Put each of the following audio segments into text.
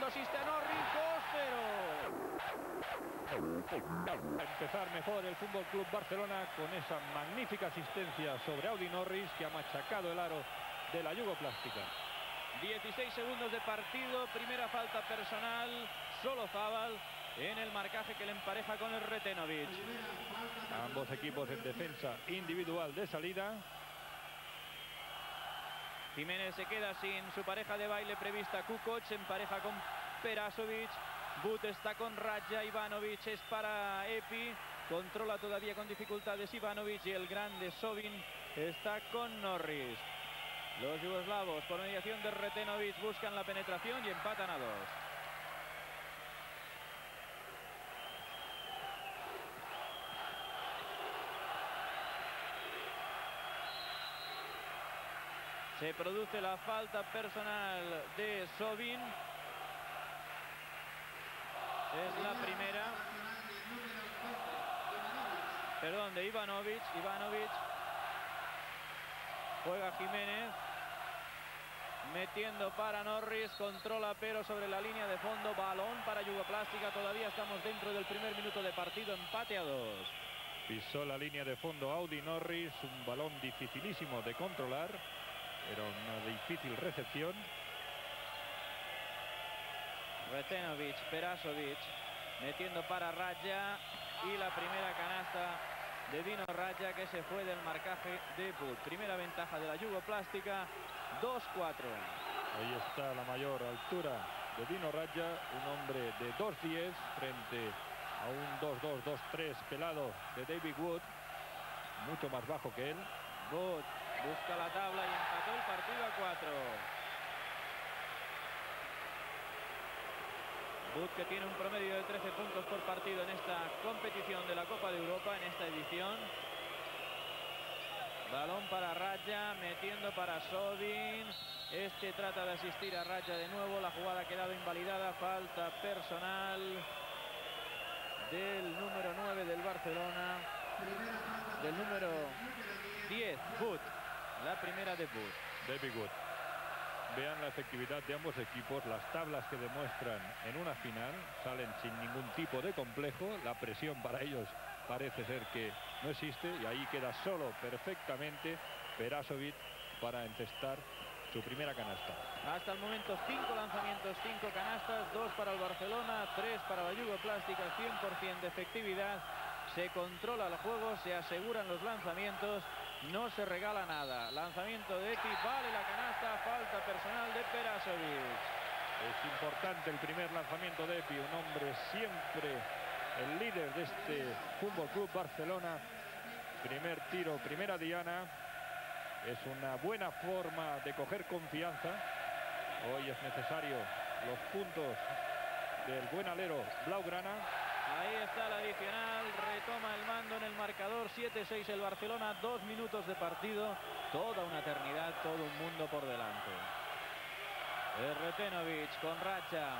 segundo, asiste a Norris, 2-0. A empezar mejor el Fútbol Club Barcelona con esa magnífica asistencia sobre Audi Norris, que ha machacado el aro de la Yugoplástica. 16 segundos de partido, primera falta personal, Solozábal en el marcaje que le empareja con el Retenovic. Ambos equipos en defensa individual de salida. Jiménez se queda sin su pareja de baile prevista, Kukoc en pareja con Perasovic. But está con Radja, Ivanovic es para Epi, controla todavía con dificultades Ivanovic, y el grande Sobin está con Norris. Los yugoslavos, por mediación de Retenovic, buscan la penetración y empatan a 2. Se produce la falta personal de Sobin. Es la primera. Perdón, de Ivanovic. Ivanovic. Juega Jiménez. Metiendo para Norris. Controla pero sobre la línea de fondo. Balón para Yugoplástica. Todavía estamos dentro del primer minuto de partido. Empate a 2. Pisó la línea de fondo Audi Norris. Un balón dificilísimo de controlar. Era una difícil recepción. Retenovic, Perasovic, metiendo para Radja, y la primera canasta de Dino Radja, que se fue del marcaje de But. Primera ventaja de la Yugoplástica, 2-4. Ahí está la mayor altura de Dino Radja, un hombre de 2'10 frente a un 2'2", 2'3 pelado de David Wood, mucho más bajo que él. Wood busca la tabla y empató el partido a 4. Wood, que tiene un promedio de 13 puntos por partido en esta competición de la Copa de Europa, en esta edición. Balón para Radja, metiendo para Sobin. Este trata de asistir a Radja de nuevo. La jugada ha quedado invalidada. Falta personal del número 9 del Barcelona. Del número 10, Wood. La primera de Wood. David Wood. Vean la efectividad de ambos equipos, las tablas que demuestran en una final, salen sin ningún tipo de complejo, la presión para ellos parece ser que no existe, y ahí queda solo perfectamente Perasovic para encestar su primera canasta. Hasta el momento 5 lanzamientos, 5 canastas, 2 para el Barcelona, 3 para la Yugoplástica, 100% de efectividad. Se controla el juego, se aseguran los lanzamientos, no se regala nada. Lanzamiento de Epi, vale la canasta, falta personal de Perasovic. Es importante el primer lanzamiento de Epi, un hombre siempre el líder de este Fútbol Club Barcelona. Primer tiro, primera diana. Es una buena forma de coger confianza. Hoy es necesario los puntos del buen alero blaugrana. Ahí está el adicional, retoma el mando en el marcador, 7-6 el Barcelona, 2 minutos de partido, toda una eternidad, todo un mundo por delante. Retenovic con Radja.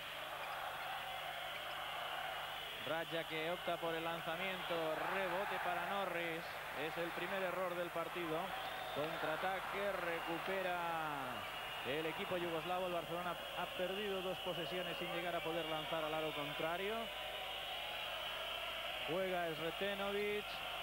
Radja, que opta por el lanzamiento, rebote para Norris, es el primer error del partido. Contraataque, recupera el equipo yugoslavo. El Barcelona ha perdido 2 posesiones sin llegar a poder lanzar al aro contrario. Juega Retenovic.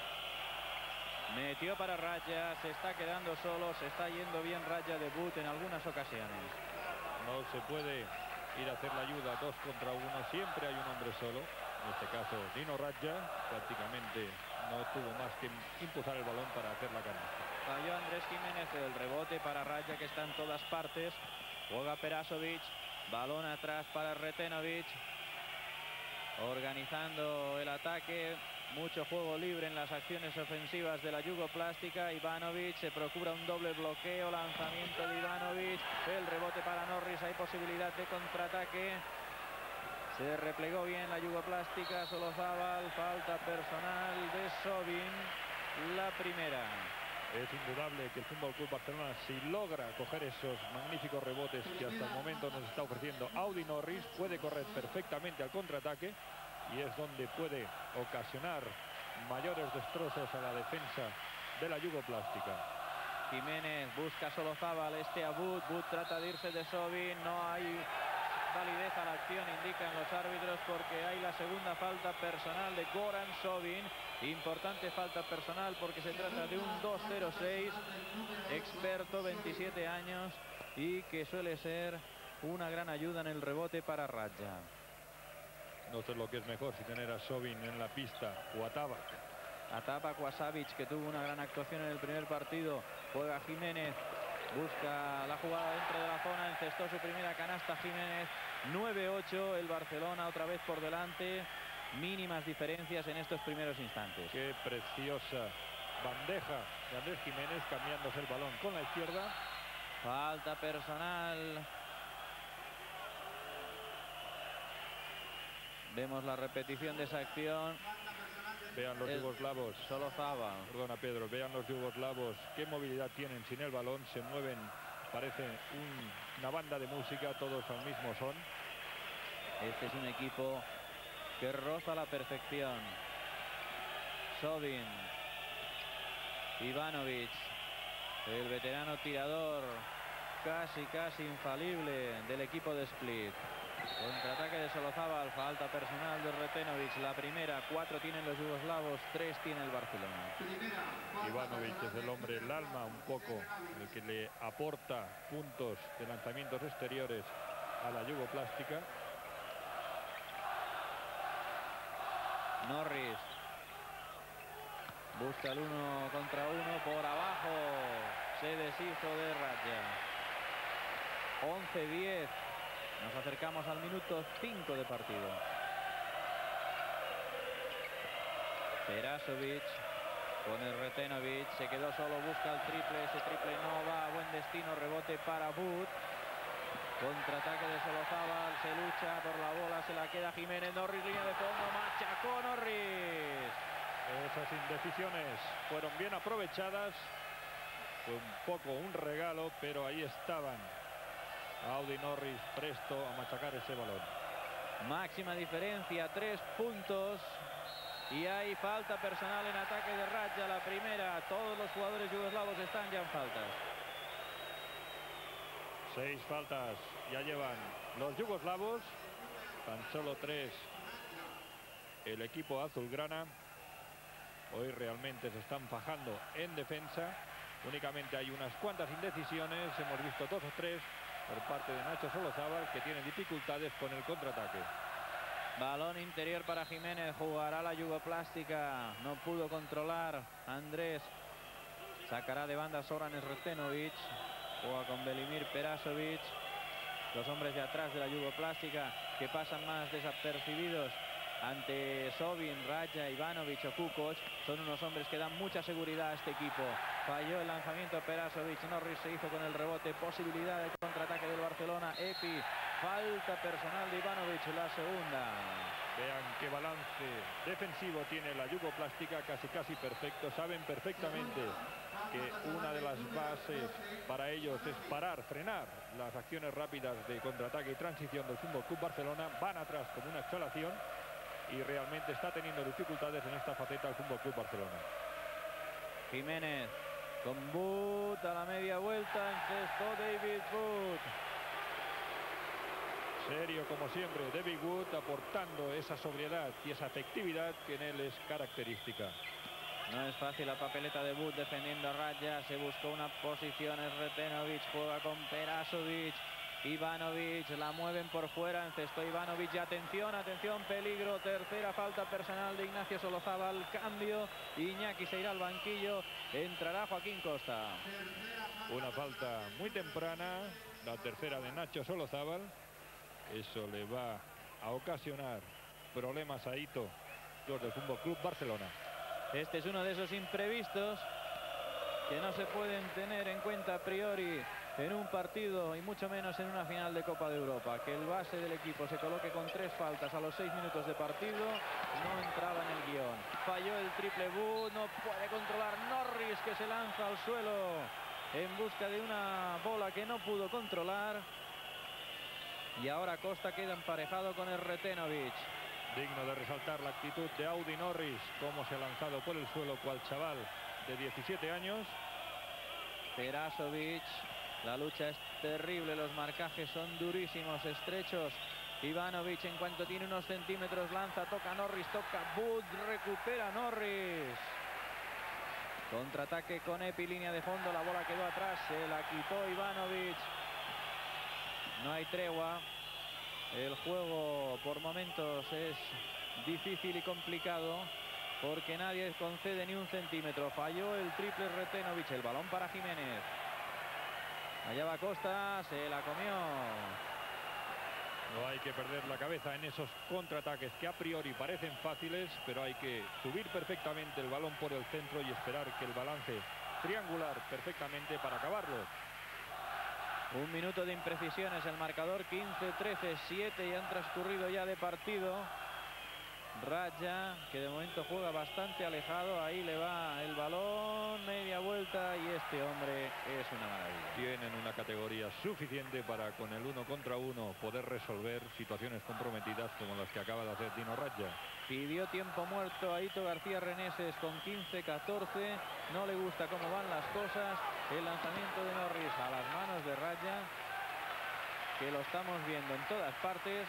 Metió para Radja, se está quedando solo, se está yendo bien Radja de But en algunas ocasiones. No se puede ir a hacer la ayuda 2 contra 1, siempre hay un hombre solo. En este caso Dino Radja prácticamente no tuvo más que impulsar el balón para hacer la canasta. Falló Andrés Jiménez, el rebote para Radja, que está en todas partes. Juega Perasovic, balón atrás para Retenovic. Organizando el ataque, mucho juego libre en las acciones ofensivas de la Yugoplástica. Ivanovic se procura un doble bloqueo, lanzamiento de Ivanovic, el rebote para Norris, hay posibilidad de contraataque. Se replegó bien la Yugoplástica, Solozábal, falta personal de Sobin, la primera. Es indudable que el Fútbol Club Barcelona, si logra coger esos magníficos rebotes que hasta el momento nos está ofreciendo Audi Norris, puede correr perfectamente al contraataque y es donde puede ocasionar mayores destrozos a la defensa de la Yugoplástica. Jiménez busca Solozábal, este a But, But trata de irse de Sobin, no hay validez indican los árbitros porque hay la segunda falta personal de Goran Sobin. Importante falta personal porque se trata de un 2-0-6, experto, 27 años, y que suele ser una gran ayuda en el rebote para Radja. No sé lo que es mejor, si tener a Sobin en la pista o a Tabak. A Tabak o a Savic, que tuvo una gran actuación en el primer partido. Juega Jiménez, busca la jugada dentro de la zona, encestó su primera canasta Jiménez. 9-8, el Barcelona otra vez por delante. Mínimas diferencias en estos primeros instantes. Qué preciosa bandeja de Andrés Jiménez, cambiándose el balón con la izquierda. Falta personal. Vemos la repetición de esa acción. Vean los yugoslavos. Solozaba. Perdona, Pedro. Vean los yugoslavos qué movilidad tienen sin el balón. Se mueven, parece una banda de música, todos al mismo son. Este es un equipo que roza a la perfección. Sobin, Ivanovic, el veterano tirador casi infalible del equipo de Split. Contraataque de Solozábal, falta personal de Retenovic, la primera. 4 tienen los yugoslavos, 3 tiene el Barcelona. Ivanovic es el hombre, el alma un poco, el que le aporta puntos de lanzamientos exteriores a la Yugoplástica. Norris busca el 1 contra 1 por abajo, se deshizo de Radja. 11-10, nos acercamos al minuto 5 de partido. Perasovic con el Retenovic, se quedó solo, busca el triple, ese triple no va a buen destino, rebote para Wood. Contraataque de Solozábal, se lucha por la bola, se la queda Jiménez. Norris, línea de fondo, machacó Norris. Esas indecisiones fueron bien aprovechadas. Fue un poco un regalo, pero ahí estaban Audi Norris presto a machacar ese balón. Máxima diferencia, 3 puntos. Y hay falta personal en ataque de Radja, la primera. Todos los jugadores yugoslavos están ya en faltas. 6 faltas ya llevan los yugoslavos, tan solo 3 el equipo azulgrana. Hoy realmente se están fajando en defensa. Únicamente hay unas cuantas indecisiones, hemos visto 2 o 3 por parte de Nacho Solozábal, que tiene dificultades con el contraataque. Balón interior para Jiménez, jugará la Yugoplástica, no pudo controlar Andrés. Sacará de banda Zoran Retenovic. Juega con Velimir Perasovic. Los hombres de atrás de la Yugoplástica que pasan más desapercibidos ante Sobin, Radja, Ivanovic o Kukoc. Son unos hombres que dan mucha seguridad a este equipo. Falló el lanzamiento Perasovic. Norris se hizo con el rebote. Posibilidad de contraataque del Barcelona. Epi. Falta personal de Ivanovic, la segunda. Vean qué balance defensivo tiene la Yugoplástica, casi perfecto. Saben perfectamente que una de las bases para ellos es parar, frenar las acciones rápidas de contraataque y transición del Fútbol Club Barcelona. Van atrás como una exhalación y realmente está teniendo dificultades en esta faceta el Fútbol Club Barcelona. Jiménez con Wood a la media vuelta, encestó David Wood. Serio como siempre, David Wood aportando esa sobriedad y esa efectividad que en él es característica. No es fácil la papeleta de Wood defendiendo a Radja. Se buscó una posición, es Retenovic, juega con Perasovic. Ivanovic, la mueven por fuera, encestó Ivanovic y atención, peligro, tercera falta personal de Ignacio Solozábal, cambio, Iñaki se irá al banquillo, entrará Joaquín Costa. Una falta muy temprana, la tercera de Nacho Solozábal. Eso le va a ocasionar problemas a Ito, los del Fútbol Club Barcelona. Este es uno de esos imprevistos que no se pueden tener en cuenta a priori en un partido y mucho menos en una final de Copa de Europa. Que el base del equipo se coloque con 3 faltas a los 6 minutos de partido no entraba en el guión. Falló el triple Wood, no puede controlar Norris, que se lanza al suelo en busca de una bola que no pudo controlar. Y ahora Costa queda emparejado con el Retenovic. Digno de resaltar la actitud de Audi Norris, cómo se ha lanzado por el suelo cual chaval de 17 años. Perasovic, la lucha es terrible, los marcajes son durísimos, estrechos Ivanovic, en cuanto tiene unos centímetros, lanza, toca Norris, toca Booth, recupera Norris. Contraataque con Epi, línea de fondo, la bola quedó atrás, se la quitó Ivanovic. No hay tregua. El juego por momentos es difícil y complicado porque nadie concede ni un centímetro. Falló el triple Retenovic, el balón para Jiménez. Allá va Costa, se la comió. No hay que perder la cabeza en esos contraataques que a priori parecen fáciles, pero hay que subir perfectamente el balón por el centro y esperar que el balance triangular perfectamente para acabarlo. Un minuto de imprecisiones, el marcador 15-13, 7 y han transcurrido ya de partido. Raja, que de momento juega bastante alejado, ahí le va el balón, media vuelta y este hombre es una maravilla. Tienen una categoría suficiente para con el 1 contra 1 poder resolver situaciones comprometidas como las que acaba de hacer Dino Raja. Pidió tiempo muerto a Ito García Reneses con 15-14, no le gusta cómo van las cosas. El lanzamiento de Norris a las manos de Raja, que lo estamos viendo en todas partes.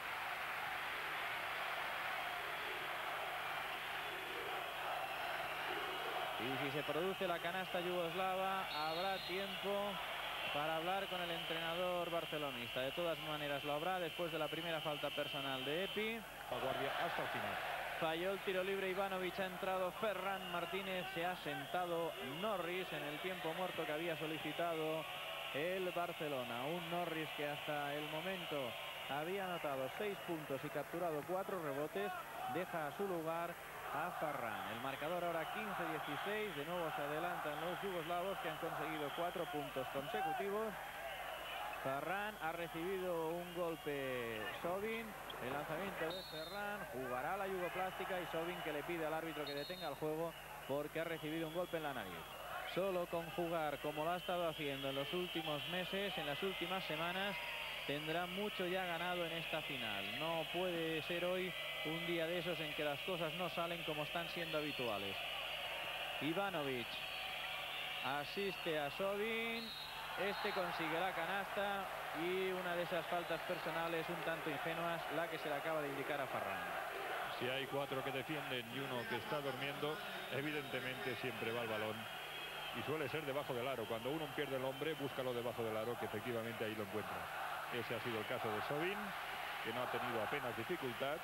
Y si se produce la canasta yugoslava, habrá tiempo para hablar con el entrenador barcelonista. De todas maneras lo habrá después de la primera falta personal de Epi. La guardia hasta el final. Falló el tiro libre Ivanovic, ha entrado Ferran Martínez, se ha sentado Norris en el tiempo muerto que había solicitado el Barcelona. Un Norris que hasta el momento había anotado 6 puntos y capturado 4 rebotes, deja a su lugar a Ferran. El marcador ahora 15-16, de nuevo se adelantan los yugoslavos que han conseguido 4 puntos consecutivos. Ferran ha recibido un golpe Sobin, el lanzamiento de Ferran, jugará la yugoplástica y Sobin que le pide al árbitro que detenga el juego porque ha recibido un golpe en la nariz. Solo con jugar como lo ha estado haciendo en los últimos meses, en las últimas semanas, tendrá mucho ya ganado en esta final. No puede ser hoy un día de esos en que las cosas no salen como están siendo habituales. Ivanovic asiste a Sobin, este consigue la canasta y una de esas faltas personales un tanto ingenuas, la que se le acaba de indicar a Ferran. Si hay 4 que defienden y uno que está durmiendo, evidentemente siempre va el balón y suele ser debajo del aro. Cuando uno pierde el hombre, búscalo debajo del aro, que efectivamente ahí lo encuentra. Ese ha sido el caso de Sobin, que no ha tenido apenas dificultad.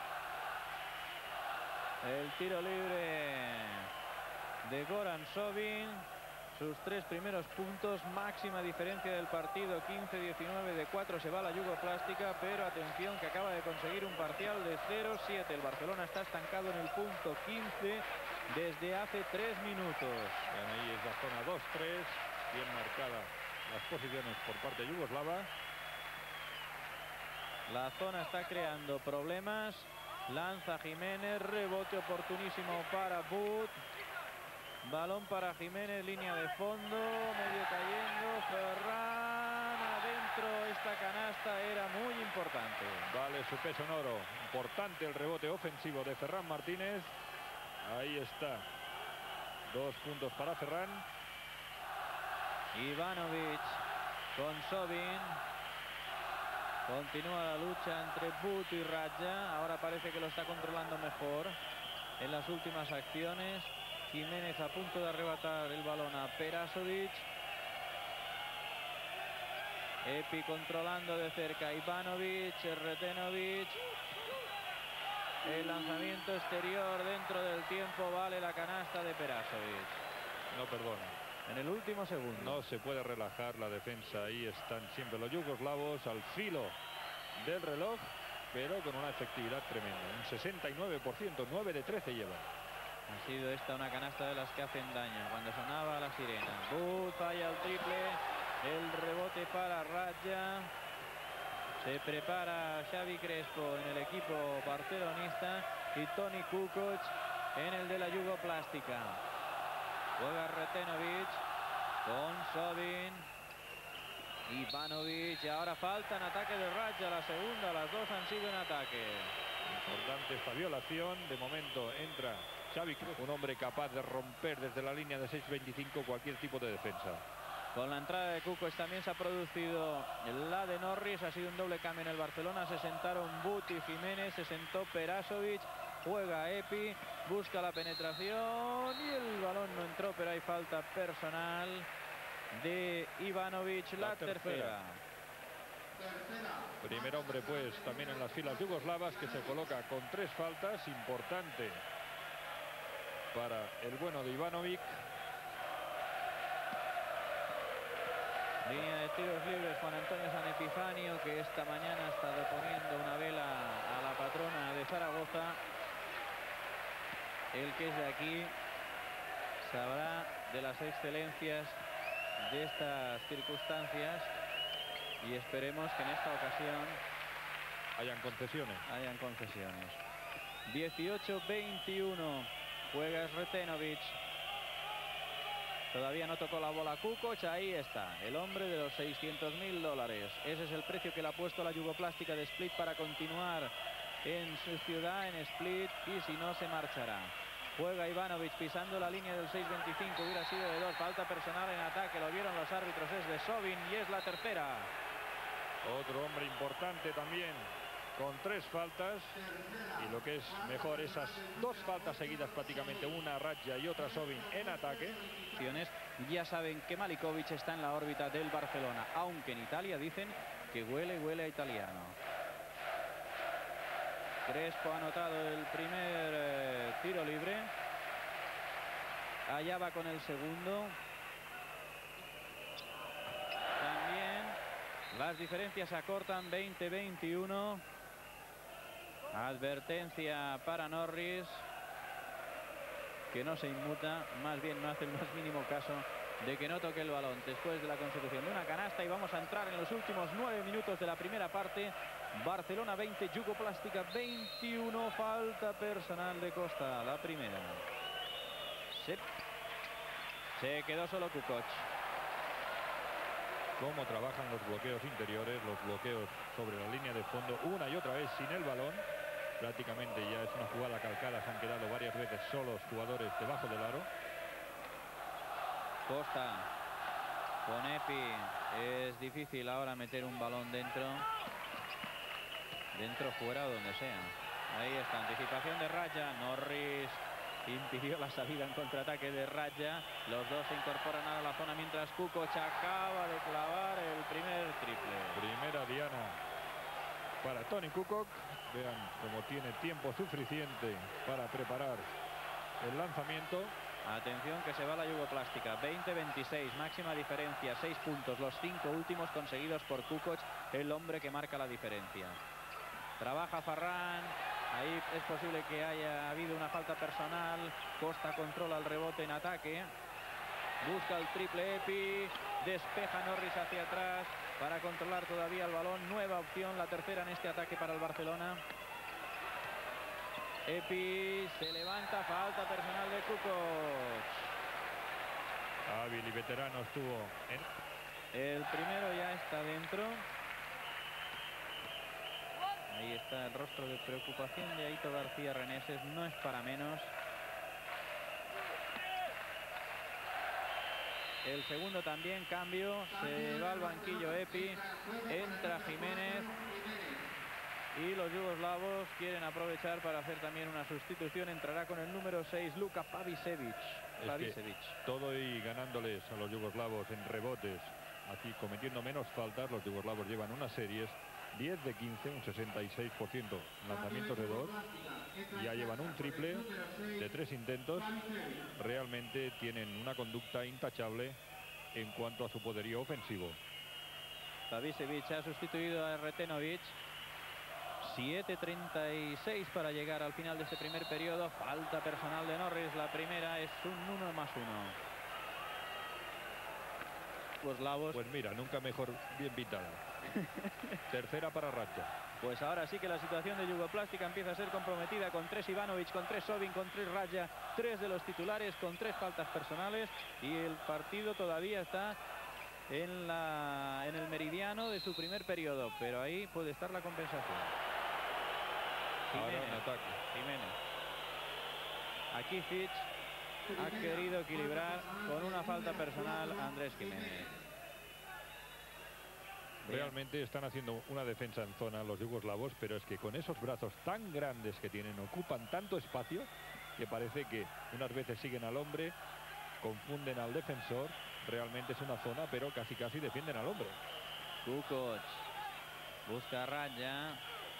El tiro libre de Goran Sobin, sus 3 primeros puntos, máxima diferencia del partido, 15-19, de 4 se va la yugoplástica, pero atención que acaba de conseguir un parcial de 0-7. El Barcelona está estancado en el punto 15 desde hace 3 minutos. Ahí es la zona 2-3, bien marcada las posiciones por parte yugoslava. La zona está creando problemas. Lanza Jiménez, rebote oportunísimo para Booth. Balón para Jiménez, línea de fondo, medio cayendo. Ferran adentro, esta canasta era muy importante. Vale su peso en oro. Importante el rebote ofensivo de Ferran Martínez. Ahí está. 2 puntos para Ferran. Ivanovic con Sobin. Continúa la lucha entre Booth y Raja. Ahora parece que lo está controlando mejor en las últimas acciones. Jiménez a punto de arrebatar el balón a Perasovic. Epi controlando de cerca Ivanovic, Retenovic. El lanzamiento exterior dentro del tiempo, vale la canasta de Perasovic. No perdona. En el último segundo. No se puede relajar la defensa. Ahí están siempre los yugoslavos al filo del reloj, pero con una efectividad tremenda. Un 69%, 9 de 13 lleva. Ha sido esta una canasta de las que hacen daño cuando sonaba la sirena. Booth falla el triple. El rebote para Raja. Se prepara Xavi Crespo en el equipo barcelonista y Toni Kukoc en el de la yugoplástica. Juega Retenovic con Sobin. Ivanovic y ahora falta en ataque de Raja, la segunda, las dos han sido en ataque. Importante esta violación. De momento entra Xavi Crespo, un hombre capaz de romper desde la línea de 6.25 cualquier tipo de defensa. Con la entrada de Kukoc también se ha producido la de Norris. Ha sido un doble cambio en el Barcelona. Se sentaron Buti y Jiménez. Se sentó Perasovic. Juega Epi. Busca la penetración. Y el balón no entró, pero hay falta personal de Ivanovic. La tercera. Primer hombre pues también en las filas yugoslavas, que se coloca con 3 faltas. Importante para el bueno de Ivanovic. Línea de tiros libres Juan Antonio San Epifanio, que esta mañana ha estado poniendo una vela a la patrona de Zaragoza. El que es de aquí sabrá de las excelencias de estas circunstancias, y esperemos que en esta ocasión hayan concesiones. 18-21 juega Sretenovic. Todavía no tocó la bola Kukoc. Ahí está, el hombre de los $600.000. Ese es el precio que le ha puesto la Yugoplástica de Split para continuar en su ciudad, en Split, y si no se marchará. Juega Ivanovic pisando la línea del 6.25. Hubiera sido de 2. Falta personal en ataque. Lo vieron los árbitros. Es de Sobin y es la tercera. Otro hombre importante también, con 3 faltas. Y lo que es mejor, esas 2 faltas seguidas prácticamente, una Radja y otra Sobin en ataque. Ya saben que Malinkovic está en la órbita del Barcelona, aunque en Italia dicen que huele a italiano. Crespo ha anotado el primer tiro libre. Allá va con el segundo. También las diferencias se acortan, 20-21. Advertencia para Norris, que no se inmuta, más bien no hace el más mínimo caso de que no toque el balón después de la consecución de una canasta. Y vamos a entrar en los últimos 9 minutos de la primera parte. Barcelona 20, Yugoplástica 21. Falta personal de Costa, la primera. Se quedó solo Kukoc. Cómo trabajan los bloqueos interiores, los bloqueos sobre la línea de fondo, una y otra vez sin el balón. Prácticamente ya es una jugada calcada. Se han quedado varias veces solos jugadores debajo del aro. Costa con Epi. Es difícil ahora meter un balón dentro, fuera o donde sea. Ahí está, anticipación de Radja. Norris impidió la salida en contraataque de Radja. Los dos se incorporan a la zona mientras Kukoc acaba de clavar el primer triple. Primera diana para Toni Kukoc. Vean cómo tiene tiempo suficiente para preparar el lanzamiento. Atención que se va la Yugoplástica. 20-26, máxima diferencia, 6 puntos. Los 5 últimos conseguidos por Kukoc, el hombre que marca la diferencia. Trabaja Farran. Ahí es posible que haya habido una falta personal. Costa controla el rebote en ataque. Busca el triple Epi. Despeja Norris hacia atrás para controlar todavía el balón. Nueva opción, la tercera en este ataque para el Barcelona. Epi se levanta. Falta personal de Kukoc. Hábil y veterano estuvo El primero ya está dentro. Ahí está el rostro de preocupación de Aito García Reneses. No es para menos. El segundo también, cambio. Se va al banquillo Epi. Entra Jiménez. Y los yugoslavos quieren aprovechar para hacer también una sustitución. Entrará con el número 6, Luka Pavicevic. Todo y ganándoles a los yugoslavos en rebotes. Aquí cometiendo menos faltas. Los yugoslavos llevan unas series 10 de 15, un 66% lanzamientos de 2. Ya llevan un triple de 3 intentos. Realmente tienen una conducta intachable en cuanto a su poderío ofensivo. Pavicevic ha sustituido a Sretenovic. 7:36 para llegar al final de este primer periodo. Falta personal de Norris. La primera es un 1+1. Yugoslavos. Pues mira, nunca mejor bien pitada. Tercera para Radja. Pues ahora sí que la situación de Yugoplástica empieza a ser comprometida, con 3 Ivanovic, con 3 Sobin, con 3 Radja, 3 de los titulares, con 3 faltas personales, y el partido todavía está en el meridiano de su primer periodo, pero ahí puede estar la compensación. Ahora en ataque. Jiménez. Aquí Fitch ha querido equilibrar con una falta personal a Andrés Jiménez. Realmente están haciendo una defensa en zona los yugoslavos, pero es que con esos brazos tan grandes que tienen, ocupan tanto espacio que parece que unas veces siguen al hombre, confunden al defensor. Realmente es una zona, pero casi defienden al hombre. Kukoc busca Raya.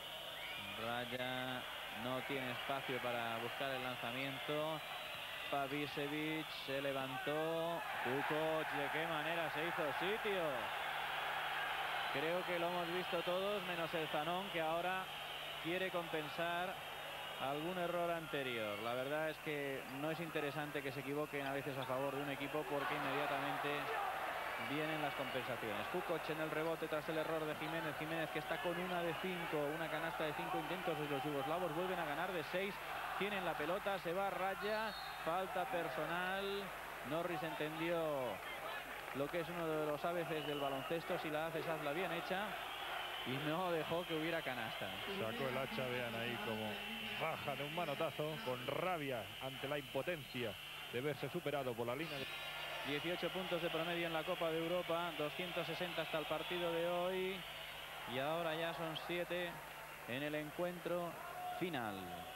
Raya no tiene espacio para buscar el lanzamiento. Pavicevic se levantó. Kukoc, ¿de qué manera se hizo sitio? Creo que lo hemos visto todos, menos el Zanón, que ahora quiere compensar algún error anterior. La verdad es que no es interesante que se equivoquen a veces a favor de un equipo, porque inmediatamente vienen las compensaciones. Kukoc en el rebote tras el error de Jiménez. Jiménez, que está con una de 5, una canasta de 5 intentos. Los yugoslavos vuelven a ganar de 6. Tienen la pelota, se va Raya, falta personal. Norris entendió lo que es uno de los ABCs del baloncesto: si la haces, hazla bien hecha, y no dejó que hubiera canasta. Sacó el hacha, vean ahí como baja de un manotazo, con rabia ante la impotencia de verse superado por la línea de... 18 puntos de promedio en la Copa de Europa, 260 hasta el partido de hoy, y ahora ya son 7 en el encuentro final.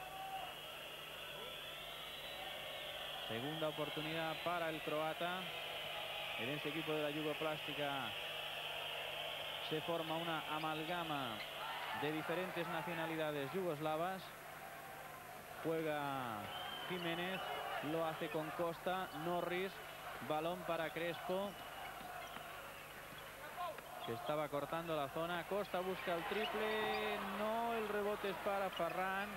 Segunda oportunidad para el croata. En este equipo de la Yugoplástica se forma una amalgama de diferentes nacionalidades yugoslavas. Juega Jiménez, lo hace con Costa. Norris, balón para Crespo, que estaba cortando la zona. Costa busca el triple, no, el rebote es para Ferran.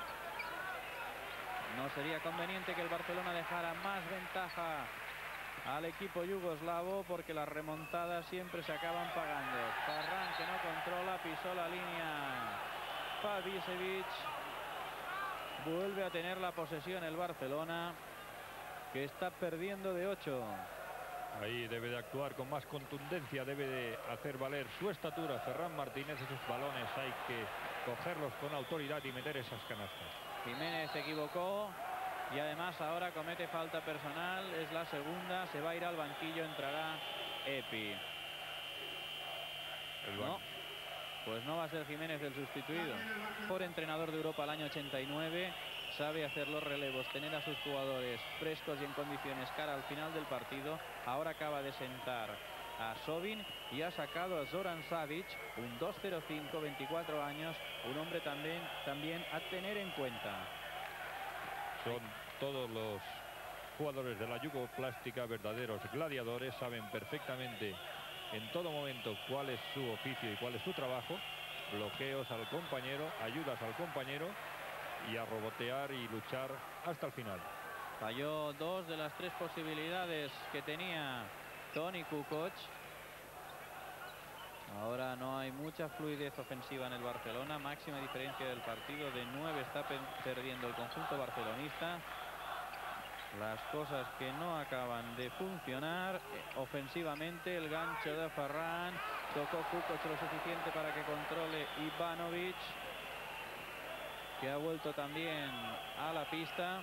No sería conveniente que el Barcelona dejara más ventaja al equipo yugoslavo, porque las remontadas siempre se acaban pagando. Ferran, que no controla, pisó la línea. Pavicevic. Vuelve a tener la posesión el Barcelona, que está perdiendo de 8. Ahí debe de actuar con más contundencia, debe de hacer valer su estatura Ferran Martínez. Esos balones hay que cogerlos con autoridad y meter esas canastas. Jiménez se equivocó y además ahora comete falta personal. Es la segunda, se va a ir al banquillo, entrará Epi. No, pues no va a ser Jiménez el sustituido. Por entrenador de Europa al año 89, sabe hacer los relevos, tener a sus jugadores frescos y en condiciones cara al final del partido. Ahora acaba de sentar a Sobin y ha sacado a Zoran Savic, un 2.05, 24 años, un hombre también a tener en cuenta. Son todos los jugadores de la Yugoplástica verdaderos gladiadores, saben perfectamente en todo momento cuál es su oficio y cuál es su trabajo. Bloqueos al compañero, ayudas al compañero, y a robotear y luchar hasta el final. Falló 2 de las 3 posibilidades que tenía Toni Kukoc. Ahora no hay mucha fluidez ofensiva en el Barcelona. Máxima diferencia del partido, de 9 está perdiendo el conjunto barcelonista. Las cosas que no acaban de funcionar ofensivamente. El gancho de Ferran, tocó Kukoc lo suficiente para que controle Ivanovic, que ha vuelto también a la pista.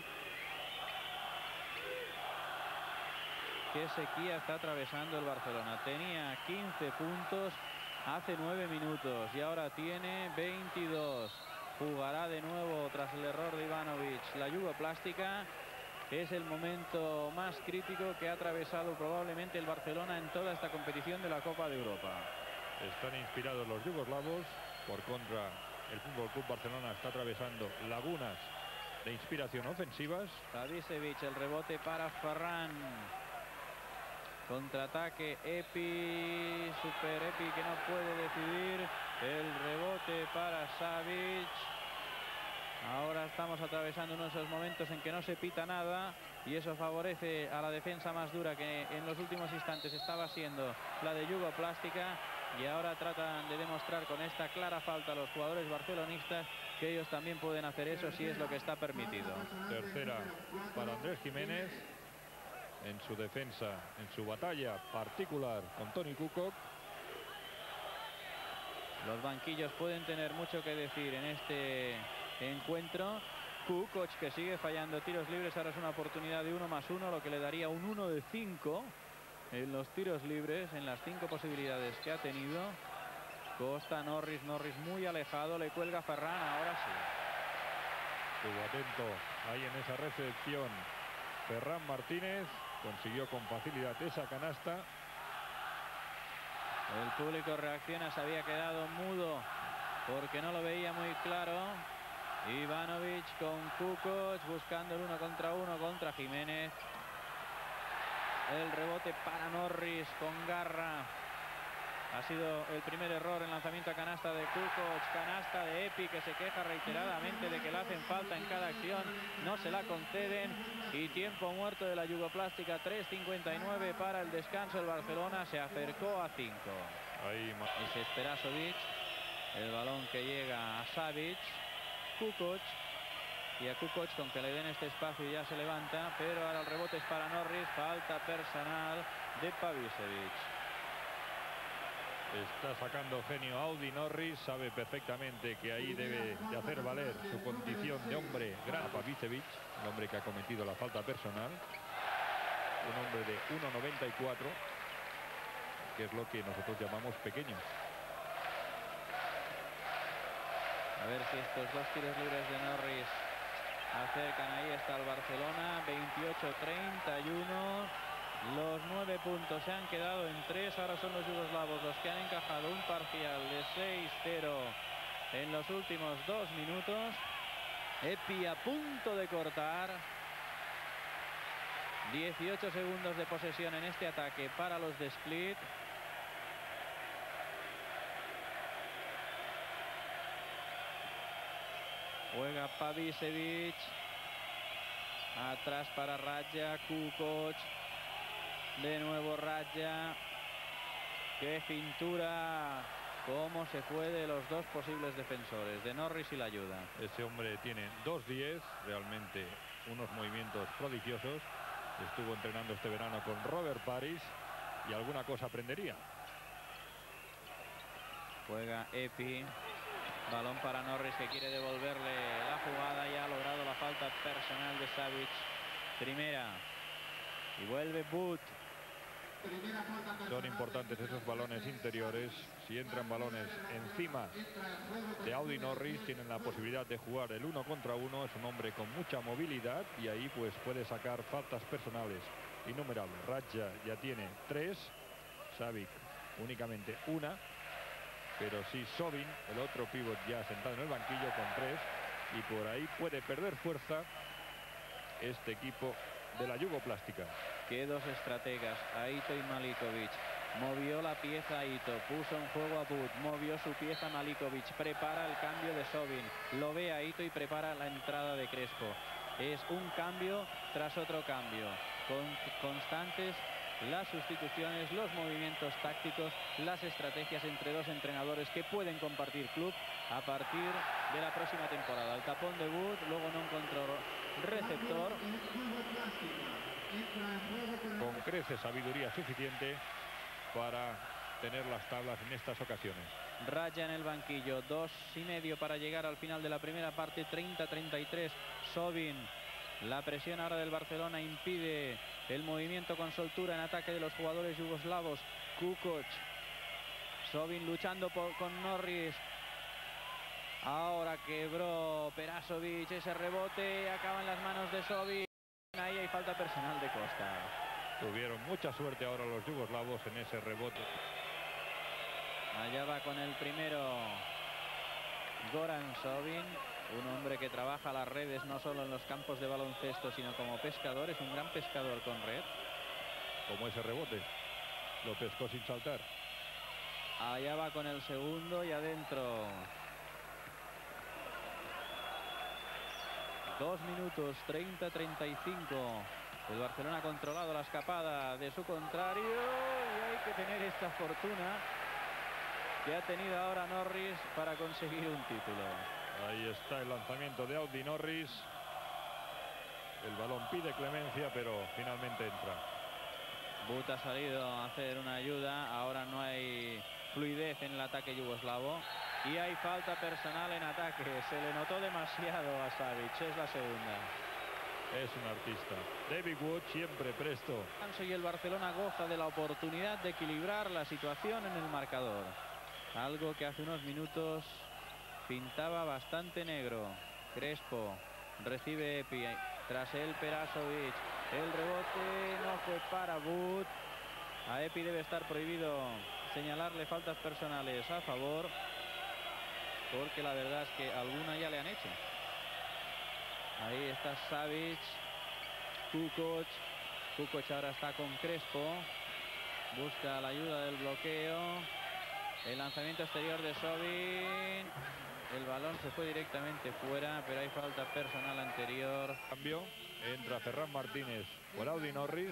Qué sequía está atravesando el Barcelona. Tenía 15 puntos hace 9 minutos y ahora tiene 22. Jugará de nuevo tras el error de Ivanovic la Yugoplástica. Es el momento más crítico que ha atravesado probablemente el Barcelona en toda esta competición de la Copa de Europa. Están inspirados los yugoslavos. Por contra, el Fútbol Club Barcelona está atravesando lagunas de inspiración ofensivas. Pavicevic, el rebote para Ferran. Contraataque Epi, Super Epi, que no puede decidir. El rebote para Savic. Ahora estamos atravesando uno de esos momentos en que no se pita nada, y eso favorece a la defensa más dura, que en los últimos instantes estaba siendo la de Yugoplástica, y ahora tratan de demostrar con esta clara falta a los jugadores barcelonistas que ellos también pueden hacer eso si es lo que está permitido. Tercera para Andrés Jiménez en su defensa, en su batalla particular con Toni Kukoc. Los banquillos pueden tener mucho que decir en este encuentro. Kukoc, que sigue fallando tiros libres, ahora es una oportunidad de 1+1, lo que le daría un 1 de 5 en los tiros libres, en las 5 posibilidades que ha tenido. Costa, Norris muy alejado, le cuelga Ferran, ahora sí. Estuvo atento ahí en esa recepción Ferran Martínez, consiguió con facilidad esa canasta. El público reacciona, se había quedado mudo porque no lo veía muy claro. Ivanovic con Kukoc buscando el 1 contra 1 contra Jiménez. El rebote para Norris con garra. Ha sido el primer error en lanzamiento a canasta de Kukoc. Canasta de Epi, que se queja reiteradamente de que le hacen falta en cada acción. No se la conceden. Y tiempo muerto de la Yugoplástica. 3:59 para el descanso. El Barcelona se acercó a 5. Ahí Y se espera Sovic. El balón que llega a Savic. Kukoc. Y a Kukoc, con que le den este espacio, ya se levanta. Pero ahora el rebote es para Norris. Falta personal de Pavicevic. está sacando genio Audi Norris, sabe perfectamente que ahí debe de hacer valer su condición de hombre gran. Pavicevic, un hombre que ha cometido la falta personal, un hombre de 1,94, que es lo que nosotros llamamos pequeño. A ver si estos dos tiros libres de Norris acercan. Ahí está el Barcelona, 28-31. Los 9 puntos se han quedado en 3. Ahora son los yugoslavos los que han encajado un parcial de 6-0 en los últimos 2 minutos. Epi a punto de cortar. 18 segundos de posesión en este ataque para los de Split. Juega Pavicevic. Atrás para Radja, Kukoc. De nuevo Radja. Qué cintura. Cómo se fue de los dos posibles defensores, de Norris y la ayuda. Ese hombre tiene 2'10", realmente unos movimientos prodigiosos. Estuvo entrenando este verano con Robert Paris y alguna cosa aprendería. Juega Epi. Balón para Norris, que quiere devolverle la jugada. Ya ha logrado la falta personal de Savic. Primera. Y vuelve But. Son importantes esos balones interiores. Si entran balones encima de Audi Norris, tienen la posibilidad de jugar el 1 contra 1. Es un hombre con mucha movilidad y ahí pues puede sacar faltas personales innumerables. Radja ya tiene 3, Savic únicamente 1, pero sí Sobin, el otro pívot, ya sentado en el banquillo con 3, y por ahí puede perder fuerza este equipo de la Yugoplástica. Que dos estrategas, Aito y Malickovic. Movió la pieza Aito, puso en juego a But, movió su pieza Malickovic, prepara el cambio de Sobin, lo ve Aito y prepara la entrada de Crespo. Es un cambio tras otro cambio, constantes las sustituciones, los movimientos tácticos, las estrategias entre dos entrenadores que pueden compartir club a partir de la próxima temporada. El tapón de But, luego no encontró receptor. Con crece sabiduría suficiente para tener las tablas en estas ocasiones. Radja en el banquillo, 2,5 para llegar al final de la primera parte, 30-33. Sobin, la presión ahora del Barcelona impide el movimiento con soltura en ataque de los jugadores yugoslavos. Kukoc, Sobin luchando con Norris. Ahora quebró Perasovic, ese rebote acaba en las manos de Sobin. Ahí hay falta personal de Costa. Tuvieron mucha suerte ahora los yugoslavos en ese rebote. Allá va con el primero Goran Sobin, un hombre que trabaja las redes no solo en los campos de baloncesto, sino como pescador. Es un gran pescador con red. Como ese rebote, lo pescó sin saltar. Allá va con el segundo y adentro. 2 minutos, 30-35. El Barcelona ha controlado la escapada de su contrario y hay que tener esta fortuna que ha tenido ahora Norris para conseguir un título. Ahí está el lanzamiento de Audi Norris. El balón pide clemencia, pero finalmente entra. But ha salido a hacer una ayuda. Ahora no hay fluidez en el ataque yugoslavo. Y hay falta personal en ataque. Se le notó demasiado a Savic. Es la segunda. Es un artista. David Wood siempre presto. Y el Barcelona goza de la oportunidad de equilibrar la situación en el marcador. Algo que hace unos minutos pintaba bastante negro. Crespo recibe Epi, tras él Perasovic. El rebote no fue para Wood. A Epi debe estar prohibido señalarle faltas personales a favor, porque la verdad es que alguna ya le han hecho. Ahí está Savic, Kukoc. Kukoc ahora está con Crespo. Busca la ayuda del bloqueo. El lanzamiento exterior de Sobin. El balón se fue directamente fuera, pero hay falta personal anterior. Cambio, entra Ferran Martínez por Audi Norris.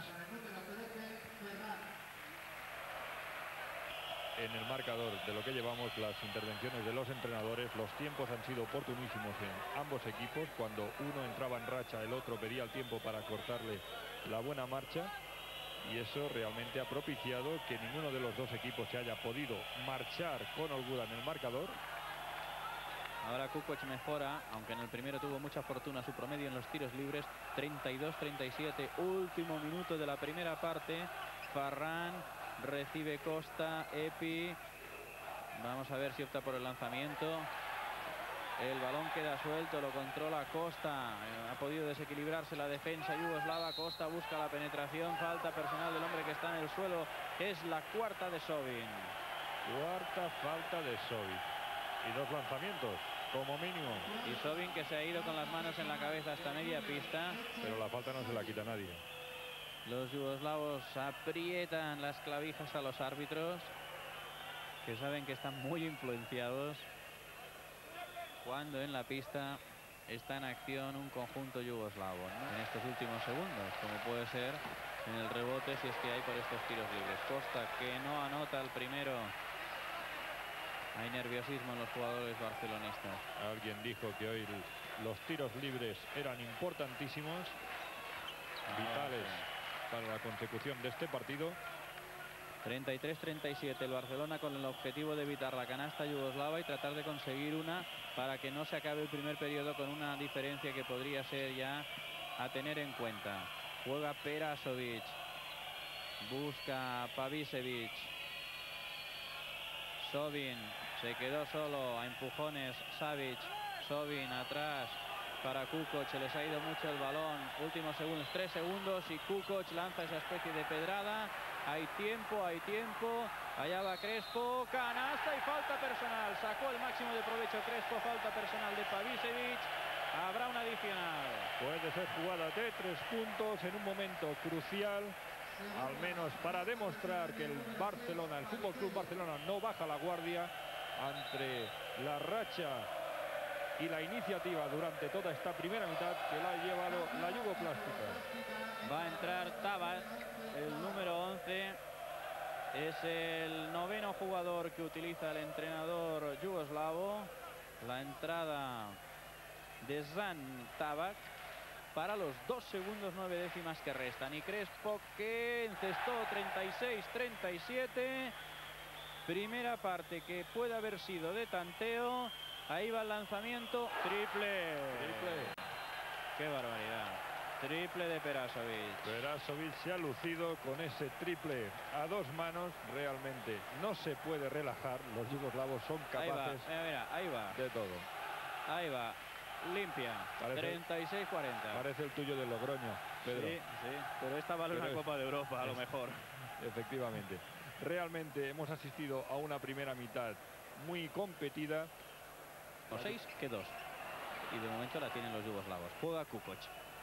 En el marcador de lo que llevamos las intervenciones de los entrenadores, los tiempos han sido oportunísimos en ambos equipos. Cuando uno entraba en racha, el otro pedía el tiempo para cortarle la buena marcha. Y eso realmente ha propiciado que ninguno de los dos equipos se haya podido marchar con holgura en el marcador. Ahora Kukoc mejora, aunque en el primero tuvo mucha fortuna. Su promedio en los tiros libres, 32-37. Último minuto de la primera parte. Ferran recibe Costa, Epi. Vamos a ver si opta por el lanzamiento. El balón queda suelto, lo controla Costa. Ha podido desequilibrarse la defensa yugoslava. Costa busca la penetración. Falta personal del hombre que está en el suelo. Es la cuarta de Sobin. Cuarta falta de Sobin. Y dos lanzamientos, como mínimo. Y Sobin, que se ha ido con las manos en la cabeza hasta media pista. Pero la falta no se la quita nadie. Los yugoslavos aprietan las clavijas a los árbitros, que saben que están muy influenciados cuando en la pista está en acción un conjunto yugoslavo, ¿no? En estos últimos segundos, como puede ser en el rebote, si es que hay por estos tiros libres. Costa, que no anota el primero. Hay nerviosismo en los jugadores barcelonistas. Alguien dijo que hoy los tiros libres eran importantísimos, vitales para la consecución de este partido. 33-37 el Barcelona, con el objetivo de evitar la canasta yugoslava y tratar de conseguir una para que no se acabe el primer periodo con una diferencia que podría ser ya a tener en cuenta. Juega Perasovic, busca Pavicevic. Sobin se quedó solo, a empujones Savic. Sobin atrás para Kukoc, se les ha ido mucho el balón. Últimos segundos, 3 segundos, y Kukoc lanza esa especie de pedrada. Hay tiempo, hay tiempo. Allá va Crespo, canasta y falta personal. Sacó el máximo de provecho Crespo, falta personal de Pavicevic. Habrá una adicional. Puede ser jugada de 3 puntos en un momento crucial, al menos para demostrar que el Barcelona, el Fútbol Club Barcelona, no baja la guardia ante la racha y la iniciativa durante toda esta primera mitad que la ha llevado la Yugoplástica. Va a entrar Tabac, el número 11. Es el noveno jugador que utiliza el entrenador yugoslavo. La entrada de Zan Tabac para los 2 segundos 9 décimas que restan. Y Crespo, que encestó 36-37. Primera parte que puede haber sido de tanteo. Ahí va el lanzamiento. Triple. Qué barbaridad. Triple de Perasovic. Perasovic se ha lucido con ese triple a 2 manos. Realmente no se puede relajar. Los yugoslavos son capaces ahí va. de todo. Ahí va. Limpia. 36-40. Parece el tuyo de Logroño, Pedro. Sí, pero esta vale una Copa de Europa, a lo mejor. Efectivamente. Realmente hemos asistido a una primera mitad muy competida. 6 que 2. Y de momento la tienen los yugoslavos. Juega Kukoc.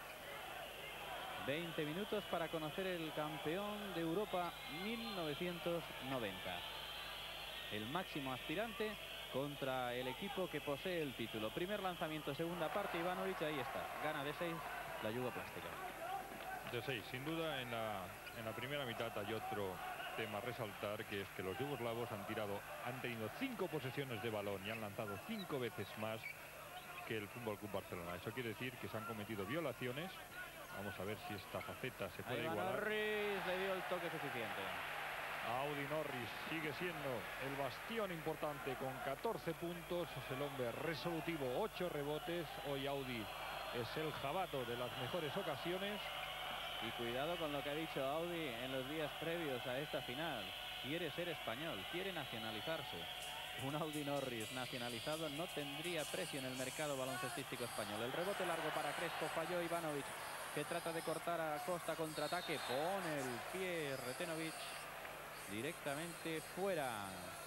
20 minutos para conocer el campeón de Europa 1990. El máximo aspirante contra el equipo que posee el título. Primer lanzamiento, segunda parte, Ivanovic, ahí está. Gana de 6 la Yugoplástica. De 6, sin duda. En la primera mitad hay otro tema a resaltar, que es que los yugoslavos han tenido 5 posesiones de balón y han lanzado 5 veces más que el Fútbol Club Barcelona. Eso quiere decir que se han cometido violaciones. Vamos a ver si esta faceta se puede igualar. Norris le dio el toque suficiente. Audi Norris sigue siendo el bastión importante con 14 puntos. Es el hombre resolutivo, 8 rebotes. Hoy Audi es el jabato de las mejores ocasiones. Y cuidado con lo que ha dicho Audi en los días previos a esta final. Quiere ser español, quiere nacionalizarse. Un Audi Norris nacionalizado no tendría precio en el mercado baloncestístico español. El rebote largo para Crespo, falló Ivanovic, que trata de cortar a Costa, contraataque, pone el pie Retenovic directamente fuera.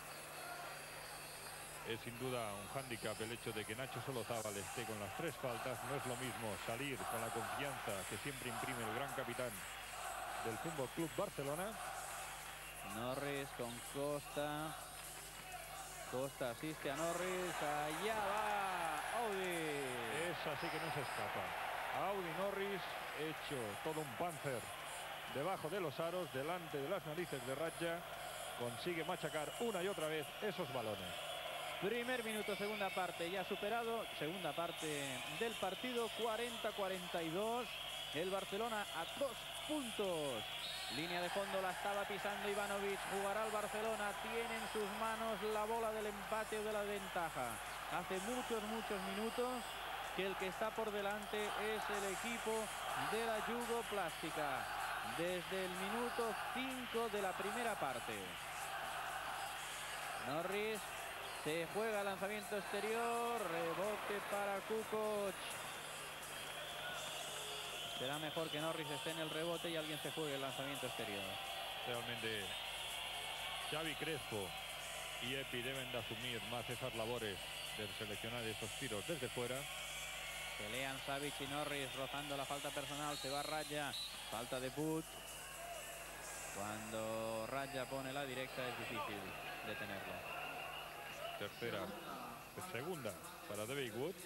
Es sin duda un hándicap el hecho de que Nacho Solozábal esté con las 3 faltas. No es lo mismo salir con la confianza que siempre imprime el gran capitán del Fútbol Club Barcelona. Norris con Costa. Costa asiste a Norris. Allá va Audi. Esa sí que no se escapa. Audi Norris, hecho todo un Panzer debajo de los aros, delante de las narices de Radja, consigue machacar una y otra vez esos balones. Primer minuto, segunda parte, ya superado. Segunda parte del partido, 40-42. El Barcelona a 2 puntos. Línea de fondo la estaba pisando Ivanovic. Jugará el Barcelona. Tiene en sus manos la bola del empate o de la ventaja. Hace muchos minutos que el que está por delante es el equipo de la Yugoplástica. Desde el minuto 5 de la primera parte. Norris se juega lanzamiento exterior, rebote para Kukoc. Será mejor que Norris esté en el rebote y alguien se juegue el lanzamiento exterior. Realmente Xavi Crespo y Epi deben de asumir más esas labores de seleccionar esos tiros desde fuera. Pelean Savic y Norris rozando la falta personal. Se va Radja, falta de But. Cuando Radja pone la directa es difícil detenerlo. Segunda para David Wood.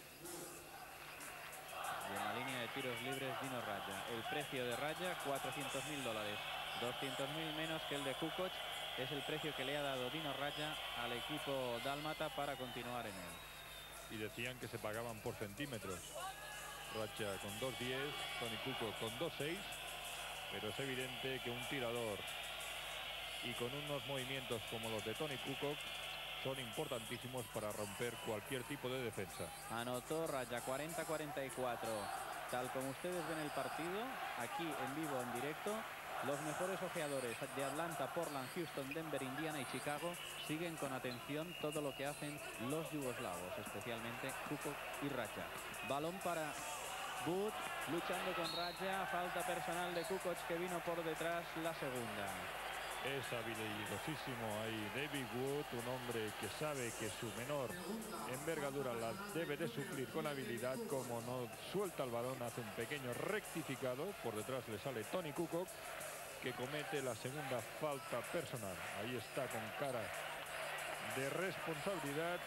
Y en la línea de tiros libres Dino Radja. El precio de Radja, $400.000. 200.000 menos que el de Kukoc. Es el precio que le ha dado Dino Radja al equipo dálmata para continuar en él. Y decían que se pagaban por centímetros. Radja con 2.10, Toni Kukoc con 2.6. Pero es evidente que un tirador y con unos movimientos como los de Toni Kukoc son importantísimos para romper cualquier tipo de defensa. Anotó Radja, 40-44. Tal como ustedes ven el partido, aquí en vivo, en directo, los mejores ojeadores de Atlanta, Portland, Houston, Denver, Indiana y Chicago siguen con atención todo lo que hacen los yugoslavos, especialmente Kukoc y Radja. Balón para Wood, luchando con Radja, falta personal de Kukoc que vino por detrás, la segunda. Es habilidosísimo ahí David Wood, un hombre que sabe que su menor envergadura la debe de suplir con habilidad. Como no suelta el balón, hace un pequeño rectificado. Por detrás le sale Toni Kukoc, que comete la segunda falta personal. Ahí está con cara de responsabilidad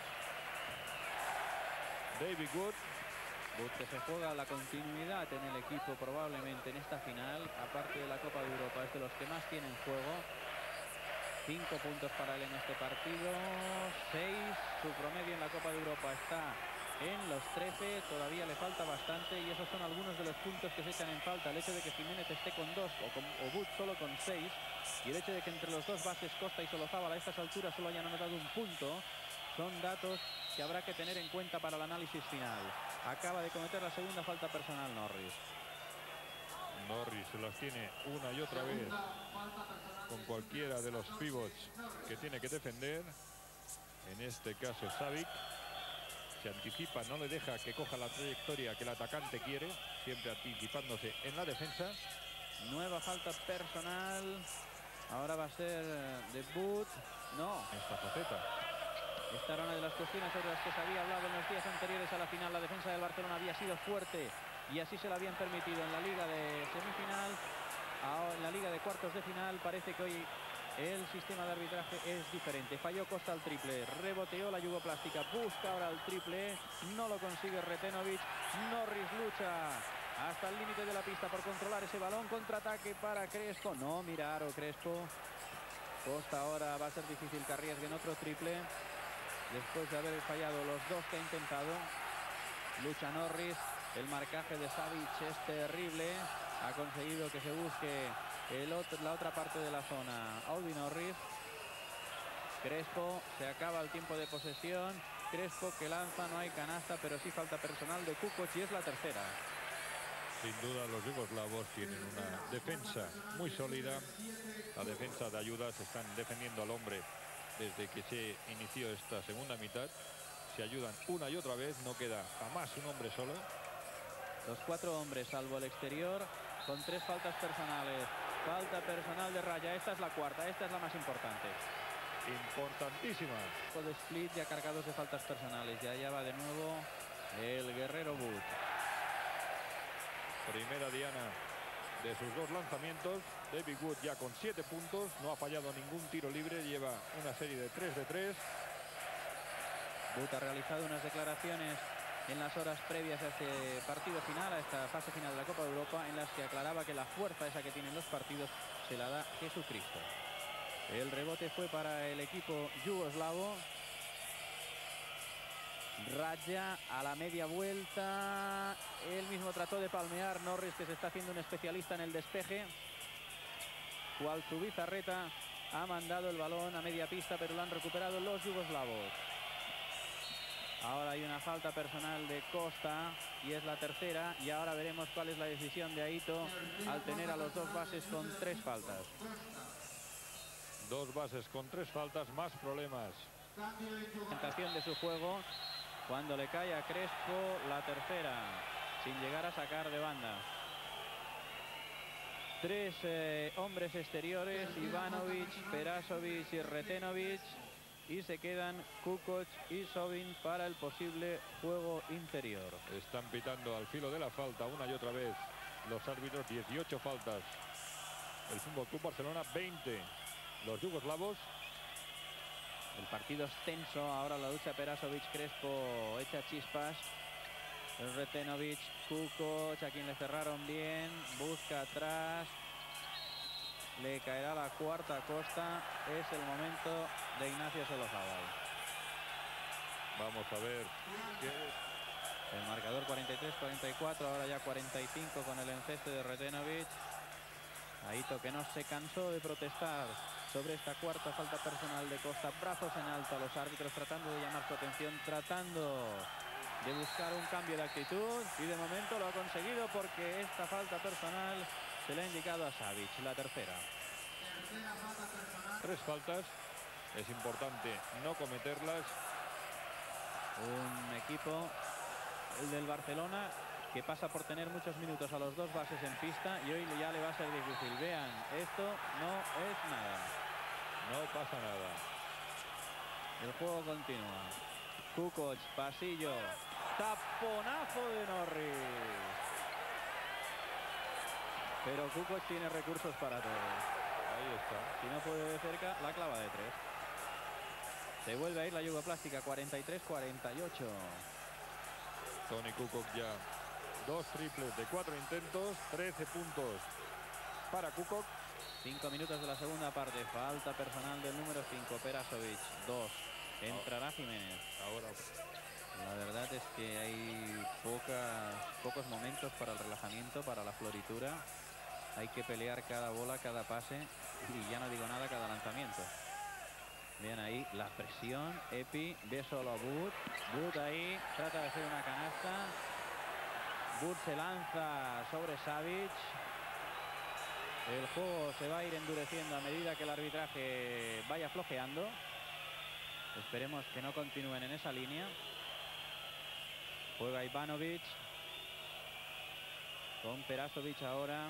David Wood. Wood que se juega la continuidad en el equipo probablemente en esta final, aparte de la Copa de Europa, es de los que más tienen juego. 5 puntos para él en este partido, 6, su promedio en la Copa de Europa está en los 13, todavía le falta bastante y esos son algunos de los puntos que se echan en falta. El hecho de que Jiménez esté con 2 o Wood solo con 6 y el hecho de que entre los dos bases Costa y Solozábal a estas alturas solo hayan anotado un punto, son datos que habrá que tener en cuenta para el análisis final. Acaba de cometer la segunda falta personal Norris. Norris se las tiene una y otra vez con cualquiera de los pivots que tiene que defender. En este caso Savic se anticipa, no le deja que coja la trayectoria que el atacante quiere, siempre anticipándose en la defensa. Nueva falta personal. Ahora va a ser de But. No. Esta faceta. Esta era una de las cuestiones sobre las que se había hablado en los días anteriores a la final. La defensa del Barcelona había sido fuerte y así se la habían permitido en la liga de semifinal. Ahora, en la liga de cuartos de final parece que hoy el sistema de arbitraje es diferente. Falló Costa el triple, reboteó la Yugoplástica, busca ahora el triple, no lo consigue Retenovic. Norris lucha hasta el límite de la pista por controlar ese balón. Contraataque para Crespo, no miraron Crespo. Costa ahora va a ser difícil que arriesguen otro triple después de haber fallado los 2 que ha intentado. Lucha Norris, el marcaje de Savic es terrible. Ha conseguido que se busque la otra parte de la zona. Audi Norris. Crespo, se acaba el tiempo de posesión. Crespo que lanza, no hay canasta, pero sí falta personal de Kukoc y es la tercera. Sin duda los yugoslavos tienen una defensa muy sólida. La defensa de ayudas, están defendiendo al hombre desde que se inició esta segunda mitad. Se ayudan una y otra vez, no queda jamás un hombre solo. Los 4 hombres, salvo el exterior, con 3 faltas personales. Falta personal de Raya, esta es la cuarta, esta es la más importante. Importantísima. De split ya cargados de faltas personales. Ya allá va de nuevo el guerrero Wood. Primera diana de sus 2 lanzamientos. David Wood ya con 7 puntos. No ha fallado ningún tiro libre. Lleva una serie de 3 de 3. Wood ha realizado unas declaraciones en las horas previas a este partido final, a esta fase final de la Copa de Europa, en las que aclaraba que la fuerza esa que tienen los partidos se la da Jesucristo. El rebote fue para el equipo yugoslavo. Raya a la media vuelta. Él mismo trató de palmear. Norris, que se está haciendo un especialista en el despeje. Cual su Bizarreta ha mandado el balón a media pista, pero lo han recuperado los yugoslavos. Ahora hay una falta personal de Costa y es la tercera. Y ahora veremos cuál es la decisión de Aito al tener a los 2 bases con 3 faltas. 2 bases con 3 faltas, más problemas. Presentación de su juego cuando le cae a Crespo la tercera, sin llegar a sacar de banda. 3 hombres exteriores, Ivanovic, Perasovic y Retenovic, y se quedan Kukoc y Sobin para el posible juego interior. Están pitando al filo de la falta una y otra vez los árbitros. 18 faltas el Fútbol Club Barcelona, 20 los yugoslavos. El partido es tenso. Ahora la lucha Perasovic-Crespo echa chispas. El Retenovic, Kukoc, a quien le cerraron bien, busca atrás. Le caerá la cuarta a Costa. Es el momento de Ignacio Solozábal. Vamos a ver qué... El marcador 43-44, ahora ya 45 con el enceste de Retenovic. Aito, que no se cansó de protestar sobre esta cuarta falta personal de Costa. Brazos en alto a los árbitros, tratando de llamar su atención, tratando de buscar un cambio de actitud, y de momento lo ha conseguido, porque esta falta personal se le ha indicado a Savic, la tercera. 3 faltas, es importante no cometerlas. Un equipo, el del Barcelona, que pasa por tener muchos minutos a los 2 bases en pista, y hoy ya le va a ser difícil. Vean, esto no es nada. No pasa nada. El juego continúa. Kukoc, pasillo, taponazo de Norris. Pero Kukoc tiene recursos para todo. Ahí está. Si no puede de cerca, la clava de 3. Se vuelve a ir la yugoplástica, 43-48. Toni Kukoc ya 2 triples de 4 intentos, 13 puntos para Kukoc. 5 minutos de la segunda parte. Falta personal del número 5, Perasovic. 2. Entrará Jiménez. Ahora la verdad es que hay pocos momentos para el relajamiento, para la floritura. Hay que pelear cada bola, cada pase, y ya no digo nada, cada lanzamiento. Vean ahí la presión. Epi ve solo a Wood. Wood ahí trata de hacer una canasta. Wood se lanza sobre Savic. El juego se va a ir endureciendo a medida que el arbitraje vaya flojeando. Esperemos que no continúen en esa línea. Juega Ivanovic con Perasovic ahora.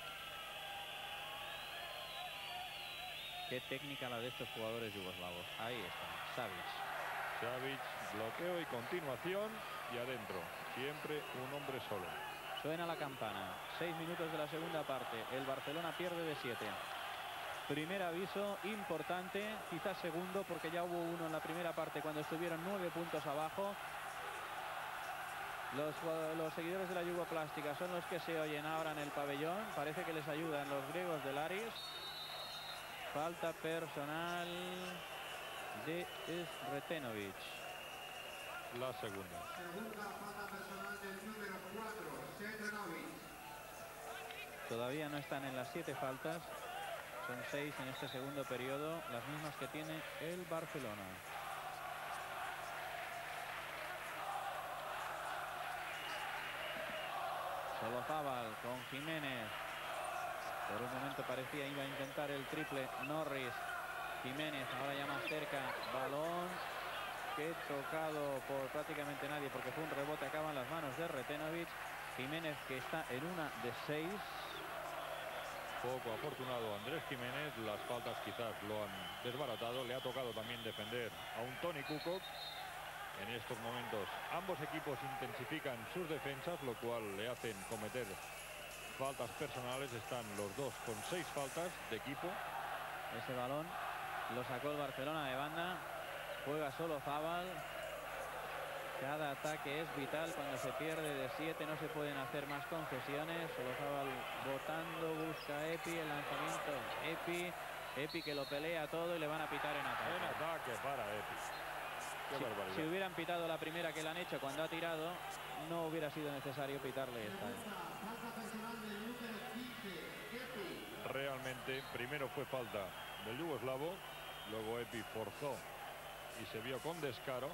Qué técnica la de estos jugadores yugoslavos. Ahí está, Savic, bloqueo y continuación, y adentro. Siempre un hombre solo. Suena la campana. 6 minutos de la segunda parte. El Barcelona pierde de 7. Primer aviso importante, quizás segundo, porque ya hubo uno en la primera parte cuando estuvieron 9 puntos abajo. Los seguidores de la yugoplástica son los que se oyen ahora en el pabellón. Parece que les ayudan los griegos de Laris. Falta personal de Retenovic. La segunda. Segunda falta personal del número 4, Retenovic. Todavía no están en las 7 faltas. Son 6 en este segundo periodo, las mismas que tiene el Barcelona. Solozábal con Jiménez. Por un momento parecía iba a intentar el triple Norris. Jiménez ahora ya más cerca, balón que tocado por prácticamente nadie porque fue un rebote, acaba en las manos de Retenovic. Jiménez, que está en 1 de 6. Poco afortunado Andrés Jiménez, las faltas quizás lo han desbaratado. Le ha tocado también defender a un Toni Kukoc. En estos momentos ambos equipos intensifican sus defensas, lo cual le hacen cometer faltas personales. Están los dos con 6 faltas de equipo. Ese balón lo sacó el Barcelona de banda. Juega solo Zabal. Cada ataque es vital. Cuando se pierde de 7 no se pueden hacer más concesiones. Solo Zabal botando, busca Epi, el lanzamiento. Epi que lo pelea todo y le van a pitar en ataque. En ataque para Epi. Qué barbaridad. Si hubieran pitado la primera que le han hecho cuando ha tirado, no hubiera sido necesario pitarle esta. Realmente, primero fue falta del yugoslavo, luego Epi forzó y se vio con descaro.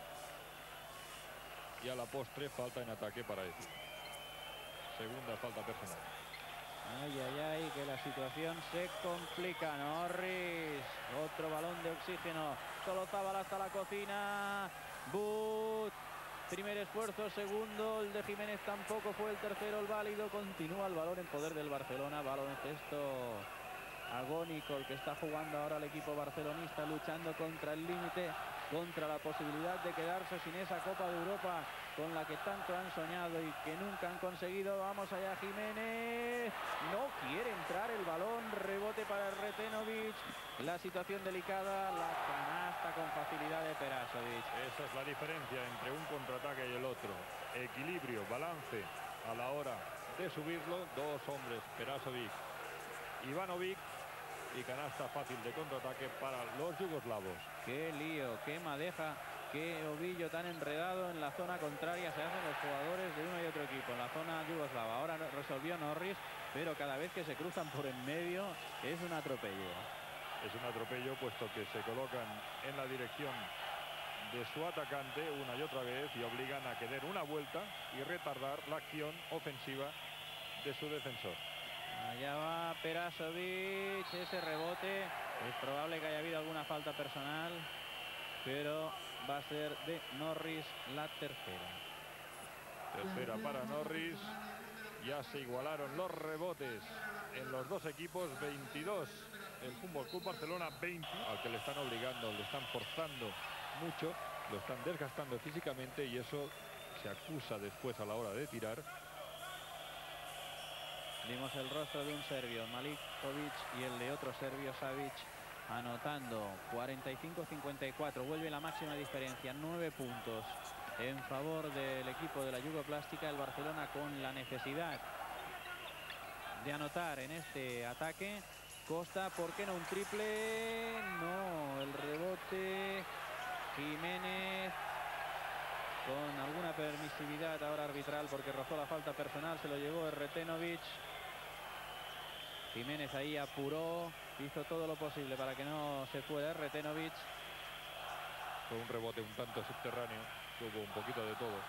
Y a la postre, falta en ataque para Epi. Segunda falta personal. Ay, que la situación se complica. Norris, otro balón de oxígeno. Solo Zabal hasta la cocina. But, primer esfuerzo, segundo. El de Jiménez tampoco fue el tercero el válido. Continúa el balón en poder del Barcelona. Baloncesto agónico el que está jugando ahora el equipo barcelonista, luchando contra el límite, contra la posibilidad de quedarse sin esa Copa de Europa con la que tanto han soñado y que nunca han conseguido. Vamos allá, Jiménez. No quiere entrar el balón. Rebote para Retenovic. La situación delicada. La canasta con facilidad de Perasovic. Esa es la diferencia entre un contraataque y el otro. Equilibrio, balance a la hora de subirlo. Dos hombres, Perasovic, Ivanovic, y canasta fácil de contraataque para los yugoslavos. Qué lío, qué madeja, qué ovillo tan enredado en la zona contraria se hacen los jugadores de uno y otro equipo, en la zona yugoslava. Ahora resolvió Norris, pero cada vez que se cruzan por en medio es un atropello. Es un atropello puesto que se colocan en la dirección de su atacante una y otra vez y obligan a que den una vuelta y retardar la acción ofensiva de su defensor. Allá va Perasovic, ese rebote. Es probable que haya habido alguna falta personal, pero va a ser de Norris la tercera. Tercera para Norris. Ya se igualaron los rebotes en los dos equipos. 22 el Fútbol Club Barcelona, 20 al que le están obligando, le están forzando mucho, lo están desgastando físicamente y eso se acusa después a la hora de tirar. Vimos el rostro de un serbio, Malinkovic, y el de otro serbio, Savic, anotando. 45-54, vuelve la máxima diferencia, 9 puntos en favor del equipo de la Yugoplástica. El Barcelona con la necesidad de anotar en este ataque. Costa, ¿por qué no un triple? No, el rebote. Jiménez con alguna permisividad ahora arbitral porque rozó la falta personal, se lo llevó Retenovic. Jiménez ahí apuró, hizo todo lo posible para que no se fuera Retenovic. Fue un rebote un tanto subterráneo, tuvo un poquito de todo.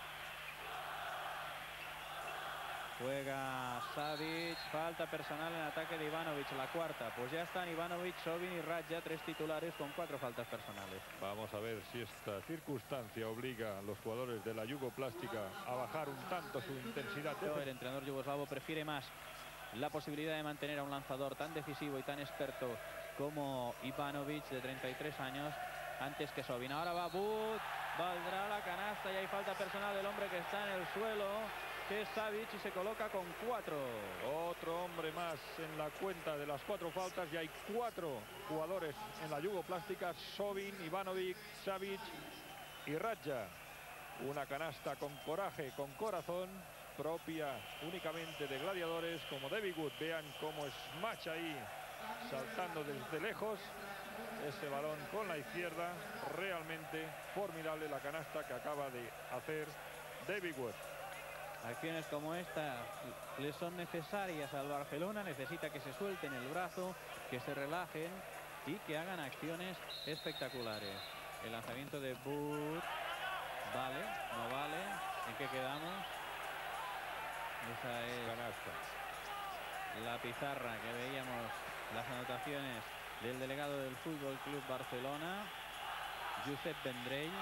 Juega Savic, falta personal en ataque de Ivanovic, la cuarta. Pues ya están Ivanovic, Sobin y Radja, 3 titulares con 4 faltas personales. Vamos a ver si esta circunstancia obliga a los jugadores de la Yugoplástica a bajar un tanto su intensidad. El entrenador yugoslavo prefiere más la posibilidad de mantener a un lanzador tan decisivo y tan experto como Ivanovic, de 33 años, antes que Sobin. Ahora va But, valdrá la canasta y hay falta personal del hombre que está en el suelo, que es Savic, y se coloca con 4. Otro hombre más en la cuenta de las 4 faltas. Y hay 4 jugadores en la Yugoplástica: Sobin, Ivanovic, Savic y Radja. Una canasta con coraje, con corazón, propia únicamente de gladiadores como David Wood. Vean cómo smash ahí, saltando desde lejos ese balón con la izquierda. Realmente formidable la canasta que acaba de hacer David Wood. Acciones como esta le son necesarias al Barcelona. Necesita que se suelten el brazo, que se relajen y que hagan acciones espectaculares. El lanzamiento de But, vale, no vale. ¿En qué quedamos? Esa es canasta. la pizarra que veíamos, las anotaciones del delegado del Fútbol Club Barcelona, Josep Vendrell.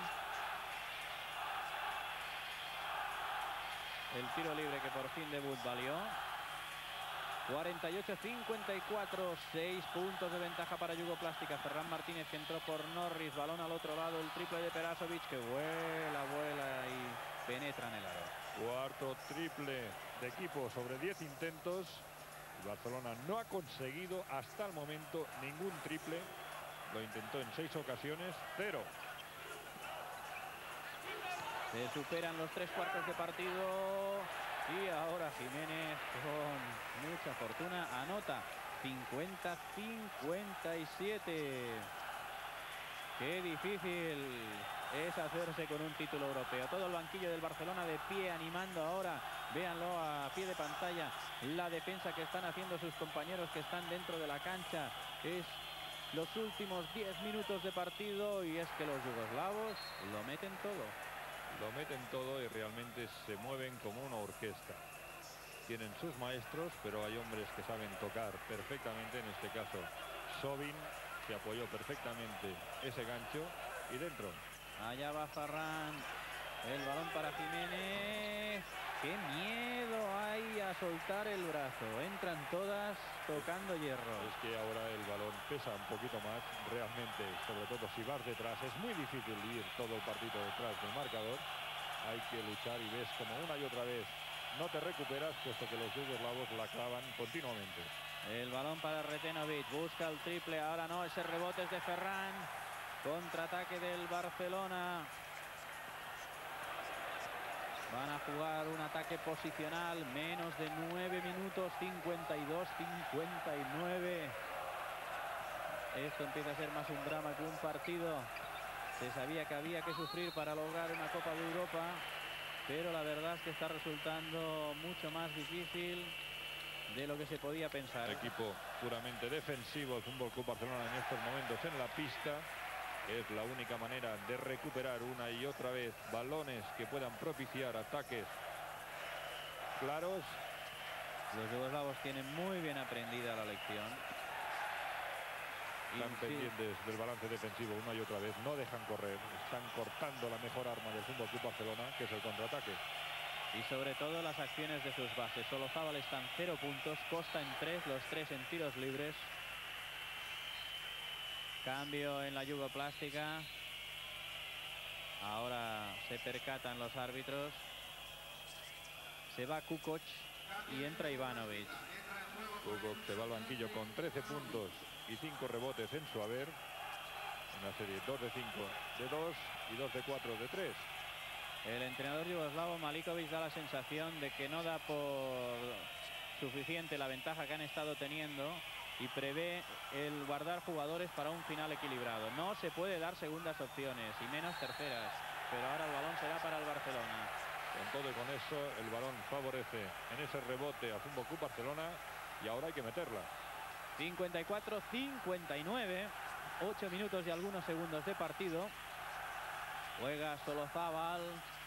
El tiro libre que por fin debut valió. 48-54, 6 puntos de ventaja para Yugoplástica. Ferran Martínez, que entró por Norris, balón al otro lado, el triple de Perasovic, que vuela y penetra en el aro. Cuarto triple de equipo sobre 10 intentos. Barcelona no ha conseguido hasta el momento ningún triple. Lo intentó en 6 ocasiones, 0. Se superan los 3 cuartos de partido. Y ahora Jiménez, con mucha fortuna, anota 50-57. Qué difícil es hacerse con un título europeo. Todo el banquillo del Barcelona de pie, animando ahora. Véanlo a pie de pantalla. La defensa que están haciendo sus compañeros que están dentro de la cancha. Es los últimos 10 minutos de partido y es que los yugoslavos lo meten todo. Lo meten todo y realmente se mueven como una orquesta. Tienen sus maestros, pero hay hombres que saben tocar perfectamente. En este caso, Sobin, que apoyó perfectamente ese gancho y dentro. Allá va Ferran. El balón para Jiménez. ¡Qué miedo hay a soltar el brazo! Entran todas tocando hierro. Es que ahora el balón pesa un poquito más. Realmente, sobre todo si vas detrás, es muy difícil ir todo el partido detrás del marcador. Hay que luchar y ves como una y otra vez no te recuperas, puesto que los yugoslavos la clavan continuamente. El balón para Retenovic. Busca el triple. Ahora no, ese rebote es de Ferran. Contraataque del Barcelona. Van a jugar un ataque posicional, menos de 9 minutos, 52-59. Esto empieza a ser más un drama que un partido. Se sabía que había que sufrir para lograr una Copa de Europa, pero la verdad es que está resultando mucho más difícil de lo que se podía pensar. Equipo puramente defensivo, el Fútbol Club Barcelona en estos momentos en la pista. Es la única manera de recuperar una y otra vez balones que puedan propiciar ataques claros. Los yugoslavos tienen muy bien aprendida la lección. Están pendientes del balance defensivo una y otra vez. No dejan correr. Están cortando la mejor arma del Fútbol Club Barcelona, que es el contraataque. Y sobre todo las acciones de sus bases. Solozábal está en 0 puntos. Costa en 3, los 3 en tiros libres. Cambio en la Yugoplástica. Ahora se percatan los árbitros. Se va Kukoc y entra Ivanovic. Kukoc se va al banquillo con 13 puntos y 5 rebotes en su haber. Una serie 2 de 5 de 2 y 2 de 4 de 3. El entrenador yugoslavo Maliko-Vic da la sensación de que no da por suficiente la ventaja que han estado teniendo y prevé el guardar jugadores para un final equilibrado. No se puede dar segundas opciones y menos terceras, pero ahora el balón será para el Barcelona. Con todo y con eso, el balón favorece en ese rebote al Fútbol Club Barcelona y ahora hay que meterla. 54-59, 8 minutos y algunos segundos de partido. Juega Solozábal.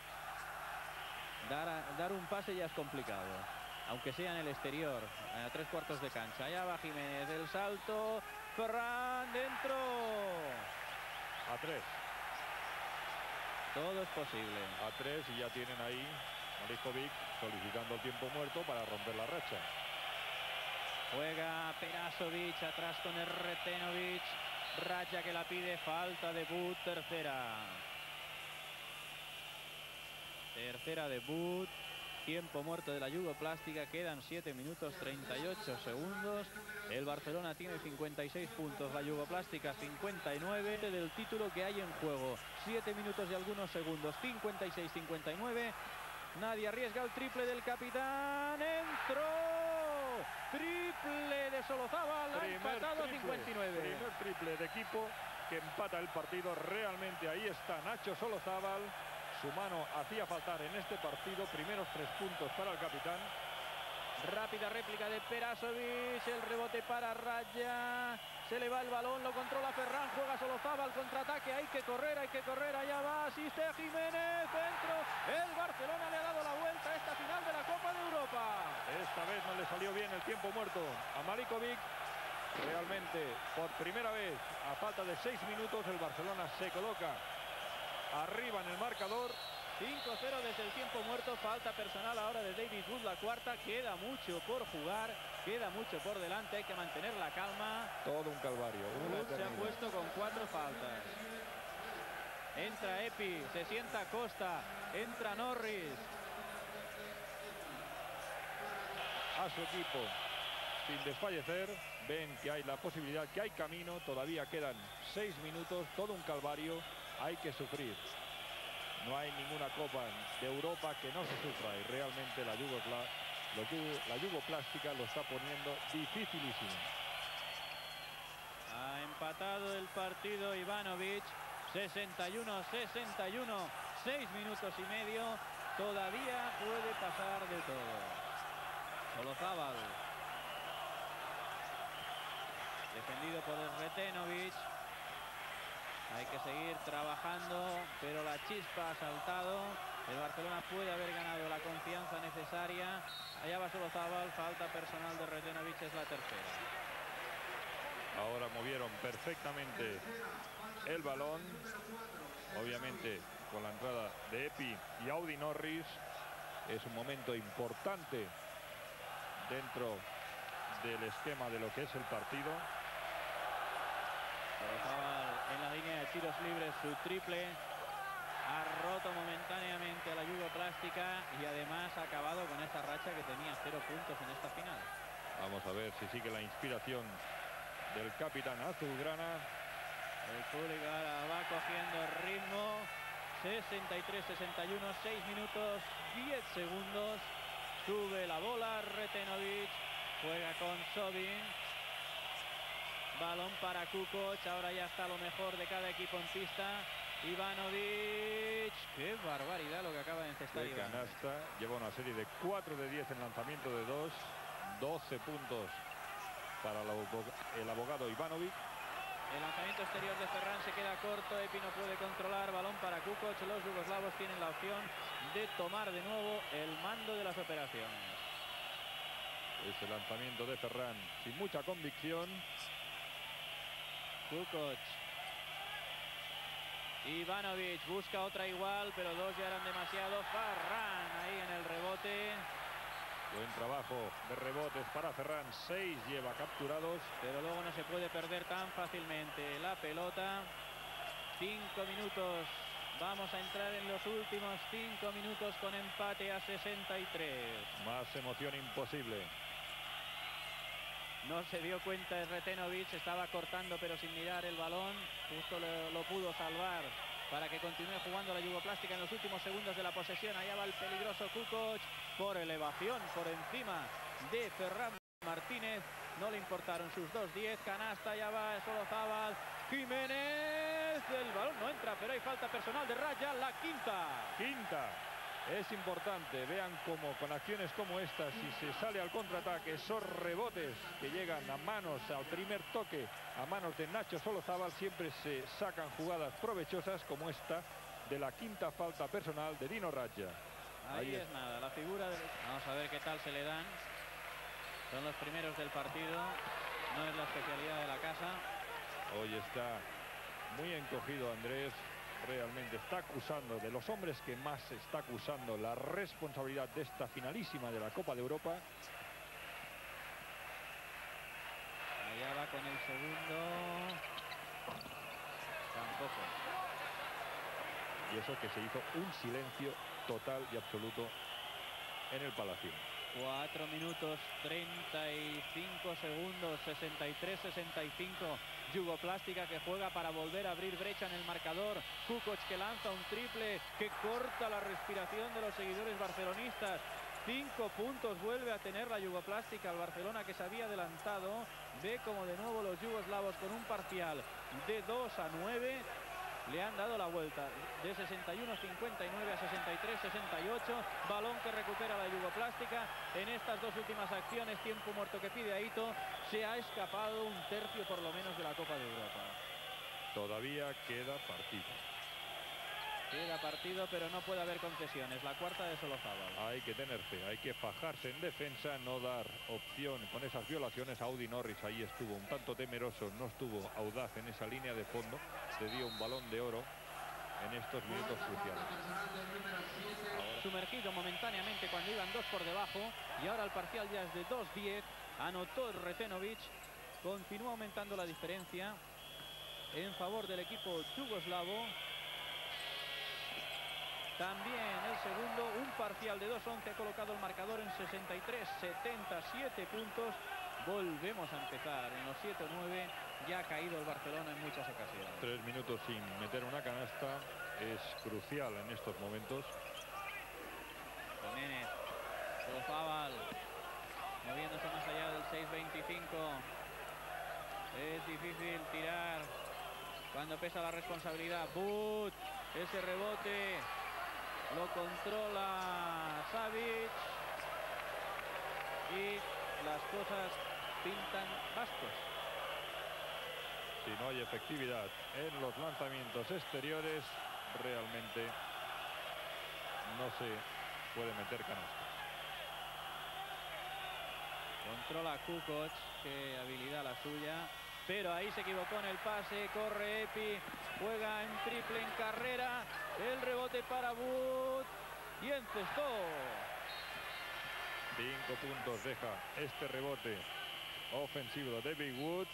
Dar un pase ya es complicado, aunque sea en el exterior, a 3 cuartos de cancha. Allá va Jiménez, el salto, Ferran dentro. A 3. Todo es posible. A 3 y ya tienen ahí Maliko-Vic solicitando el tiempo muerto para romper la racha. Juega Perasovic atrás con el Retenovic. Racha que la pide, falta debut, tercera. Tercera debut. Tiempo muerto de la Yugoplástica. Quedan 7 minutos 38 segundos. El Barcelona tiene 56 puntos. La Yugoplástica 59. Del título que hay en juego. 7 minutos y algunos segundos. 56-59. Nadie arriesga el triple del capitán. ¡Entró! Triple de Solozábal. Ha empatado 59. Primer triple de equipo que empata el partido. Realmente ahí está Nacho Solozábal. Su mano hacía faltar en este partido. Primeros 3 puntos para el capitán. Rápida réplica de Perasovic. El rebote para Raya. Se le va el balón, lo controla Ferran. Juega Solozábal, contraataque. Hay que correr, allá va. Asiste Jiménez. Dentro. El Barcelona le ha dado la vuelta a esta final de la Copa de Europa. Esta vez no le salió bien el tiempo muerto a Maliko-Vic. Realmente, por primera vez, a falta de 6 minutos, el Barcelona se coloca arriba en el marcador. 5-0 desde el tiempo muerto, falta personal ahora de David Wood, la cuarta. Queda mucho por jugar, queda mucho por delante, hay que mantener la calma. Todo un calvario. Wood se ha puesto con 4 faltas. Entra Epi, se sienta Costa, entra Norris. A su equipo, sin desfallecer, ven que hay la posibilidad, que hay camino, todavía quedan 6 minutos, todo un calvario, hay que sufrir. No hay ninguna Copa de Europa que no se sufra y realmente la Yugoplástica lo está poniendo dificilísimo. Ha empatado el partido Ivanovic, 61-61, 6 minutos y medio, todavía puede pasar de todo. Solozábal, defendido por Sretenovic. Hay que seguir trabajando, pero la chispa ha saltado. El Barcelona puede haber ganado la confianza necesaria. Allá va Solozábal, falta personal de Sretenovic, es la tercera. Ahora movieron perfectamente el balón. Obviamente con la entrada de Epi y Audi Norris. Es un momento importante dentro del esquema de lo que es el partido. Solozábal en la línea de tiros libres, su triple. Ha roto momentáneamente a la Yugoplástica y además ha acabado con esta racha que tenía 0 puntos en esta final. Vamos a ver si sigue la inspiración del capitán azulgrana. El público ahora va cogiendo ritmo. 63-61, 6 minutos, 10 segundos. Sube la bola Sretenovic, juega con Sobin. Balón para Kukoc, ahora ya está lo mejor de cada equipo en pista. Ivanovic, qué barbaridad lo que acaba de encestar De Ivanovic. canasta, lleva una serie de 4 de 10 en lanzamiento de 2, 12 puntos para el abogado Ivanovic. El lanzamiento exterior de Ferran se queda corto, Epi no puede controlar, balón para Kukoc. Los yugoslavos tienen la opción de tomar de nuevo el mando de las operaciones. Ese lanzamiento de Ferran sin mucha convicción. Kukoc. Ivanovic busca otra igual, pero 2 ya eran demasiado. Ferran ahí en el rebote. Buen trabajo de rebotes para Ferran, 6 lleva capturados. Pero luego no se puede perder tan fácilmente la pelota. 5 minutos. Vamos a entrar en los últimos 5 minutos con empate a 63. Más emoción imposible. No se dio cuenta Sretenovic, estaba cortando pero sin mirar el balón. Justo lo pudo salvar para que continúe jugando la Yugoplástica en los últimos segundos de la posesión. Allá va el peligroso Kukoc por elevación, por encima de Ferran Martínez. No le importaron sus 2-10. Canasta, allá va Solozábal. Jiménez, el balón no entra, pero hay falta personal de Raya, la quinta. Es importante, vean cómo con acciones como estas, si se sale al contraataque, esos rebotes que llegan a manos, al primer toque, a manos de Nacho Solozábal, siempre se sacan jugadas provechosas como esta de la quinta falta personal de Dino Radja. Ahí es nada, la figura de... Vamos a ver qué tal se le dan. Son los primeros del partido, no es la especialidad de la casa. Hoy está muy encogido Andrés. Realmente está acusando, de los hombres que más está acusando, la responsabilidad de esta finalísima de la Copa de Europa. Allá va con el segundo. Tampoco. Y eso que se hizo un silencio total y absoluto en el Palacio. 4 minutos 35 segundos, 63-65. Yugoplástica que juega para volver a abrir brecha en el marcador. Kukoc que lanza un triple que corta la respiración de los seguidores barcelonistas. 5 puntos vuelve a tener la Yugoplástica. El Barcelona, que se había adelantado, ve como de nuevo los yugoslavos con un parcial de 2-9 le han dado la vuelta de 61-59 a 63-68. Balón que recupera la Yugoplástica. En estas dos últimas acciones, tiempo muerto que pide Aito, se ha escapado un tercio por lo menos de la Copa de Europa. Todavía queda partido. Queda partido, pero no puede haber concesiones. La cuarta de Solozábal. Hay que tener fe, hay que fajarse en defensa, no dar opción con esas violaciones. Audi Norris ahí estuvo un tanto temeroso, no estuvo audaz en esa línea de fondo. Se dio un balón de oro en estos minutos cruciales. Ahora, sumergido momentáneamente cuando iban 2 por debajo, y ahora el parcial ya es de 2-10. Anotó el Retenovic. Continúa aumentando la diferencia en favor del equipo yugoslavo. También el segundo, un parcial de 2-11, ha colocado el marcador en 63-77 puntos. Volvemos a empezar en los 7-9. Ya ha caído el Barcelona en muchas ocasiones. 3 minutos sin meter una canasta es crucial en estos momentos. Jiménez, Solozábal, moviéndose más allá del 6-25. Es difícil tirar cuando pesa la responsabilidad. But, ese rebote lo controla Savic y las cosas pintan bastos. Si no hay efectividad en los lanzamientos exteriores, realmente no se puede meter canastas. Controla Kukoc, qué habilidad la suya. Pero ahí se equivocó en el pase, corre Epi, juega en triple en carrera, el rebote para Wood y encestó. 5 puntos deja este rebote ofensivo de David Wood.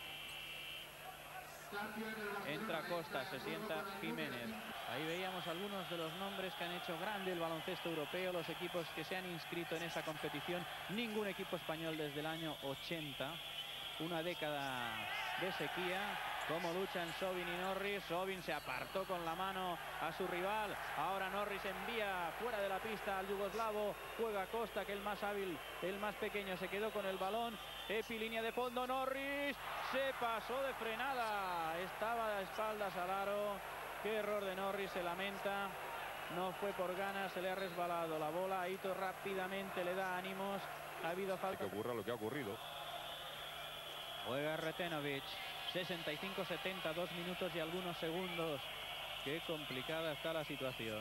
Entra Costa, se sienta Jiménez. Ahí veíamos algunos de los nombres que han hecho grande el baloncesto europeo, los equipos que se han inscrito en esa competición. Ningún equipo español desde el año 80, una década de sequía. Cómo luchan Sobin y Norris. Sobin se apartó con la mano a su rival. Ahora Norris envía fuera de la pista al yugoslavo. Juega Costa, que el más hábil, el más pequeño, se quedó con el balón. Epi, línea de fondo. Norris se pasó de frenada. Estaba de espaldas al aro. Qué error de Norris, se lamenta. No fue por ganas, se le ha resbalado la bola. Aito rápidamente le da ánimos. Ha habido falta. Que ocurra lo que ha ocurrido. Juega Retenovic. 65-70, 2 minutos y algunos segundos. Qué complicada está la situación.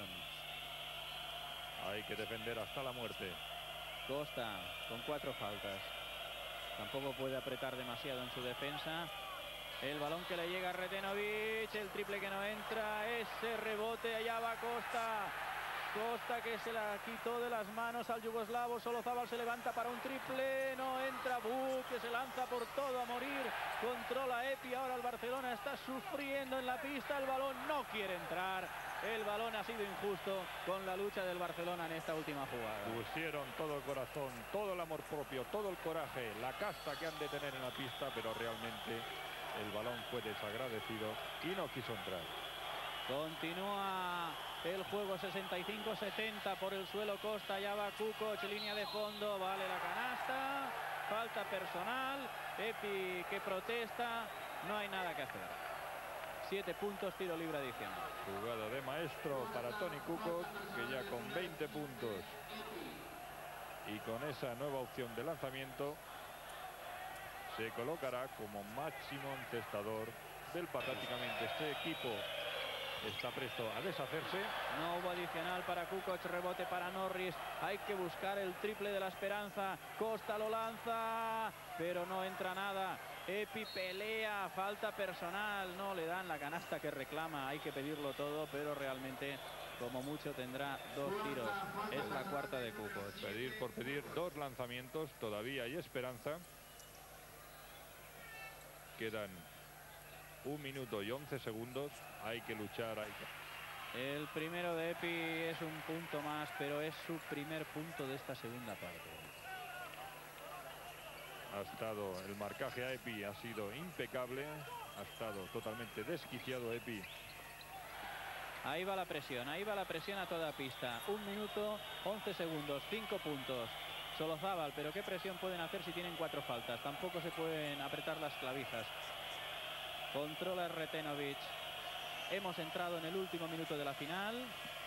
Hay que defender hasta la muerte. Costa con 4 faltas. Tampoco puede apretar demasiado en su defensa. El balón que le llega a Retenovic. El triple que no entra. Ese rebote, allá va Costa. Costa, que se la quitó de las manos al yugoslavo. Solozábal se levanta para un triple. No entra. But, que se lanza por todo a morir. Controla Epi. Ahora el Barcelona está sufriendo en la pista. El balón no quiere entrar. El balón ha sido injusto con la lucha del Barcelona en esta última jugada. Pusieron todo el corazón, todo el amor propio, todo el coraje, la casta que han de tener en la pista, pero realmente el balón fue desagradecido y no quiso entrar. Continúa el juego, 65-70 por el suelo. Costa, ya va Kukoc, línea de fondo, vale la canasta, falta personal. Epi, que protesta, no hay nada que hacer. 7 puntos, tiro libre adicional. Jugada de maestro para Toni Kukoc, que ya con 20 puntos y con esa nueva opción de lanzamiento se colocará como máximo encestador del partido. Prácticamente este equipo está presto a deshacerse. No hubo adicional para Kukoc, rebote para Norris. Hay que buscar el triple de la esperanza. Costa lo lanza, pero no entra nada. Epi pelea, falta personal. No le dan la canasta que reclama. Hay que pedirlo todo, pero realmente como mucho tendrá 2 tiros. Es la cuarta de Kukoc. Pedir por pedir, 2 lanzamientos. Todavía hay esperanza. Quedan 1 minuto y 11 segundos. Hay que luchar. El primero de Epi es un punto más, pero es su primer punto de esta segunda parte. Ha estado el marcaje a Epi, ha sido impecable. Ha estado totalmente desquiciado Epi. Ahí va la presión a toda pista. 1 minuto, 11 segundos, 5 puntos. Solozábal, pero qué presión pueden hacer si tienen 4 faltas. Tampoco se pueden apretar las clavijas. Controla Retenovic. Hemos entrado en el último minuto de la final.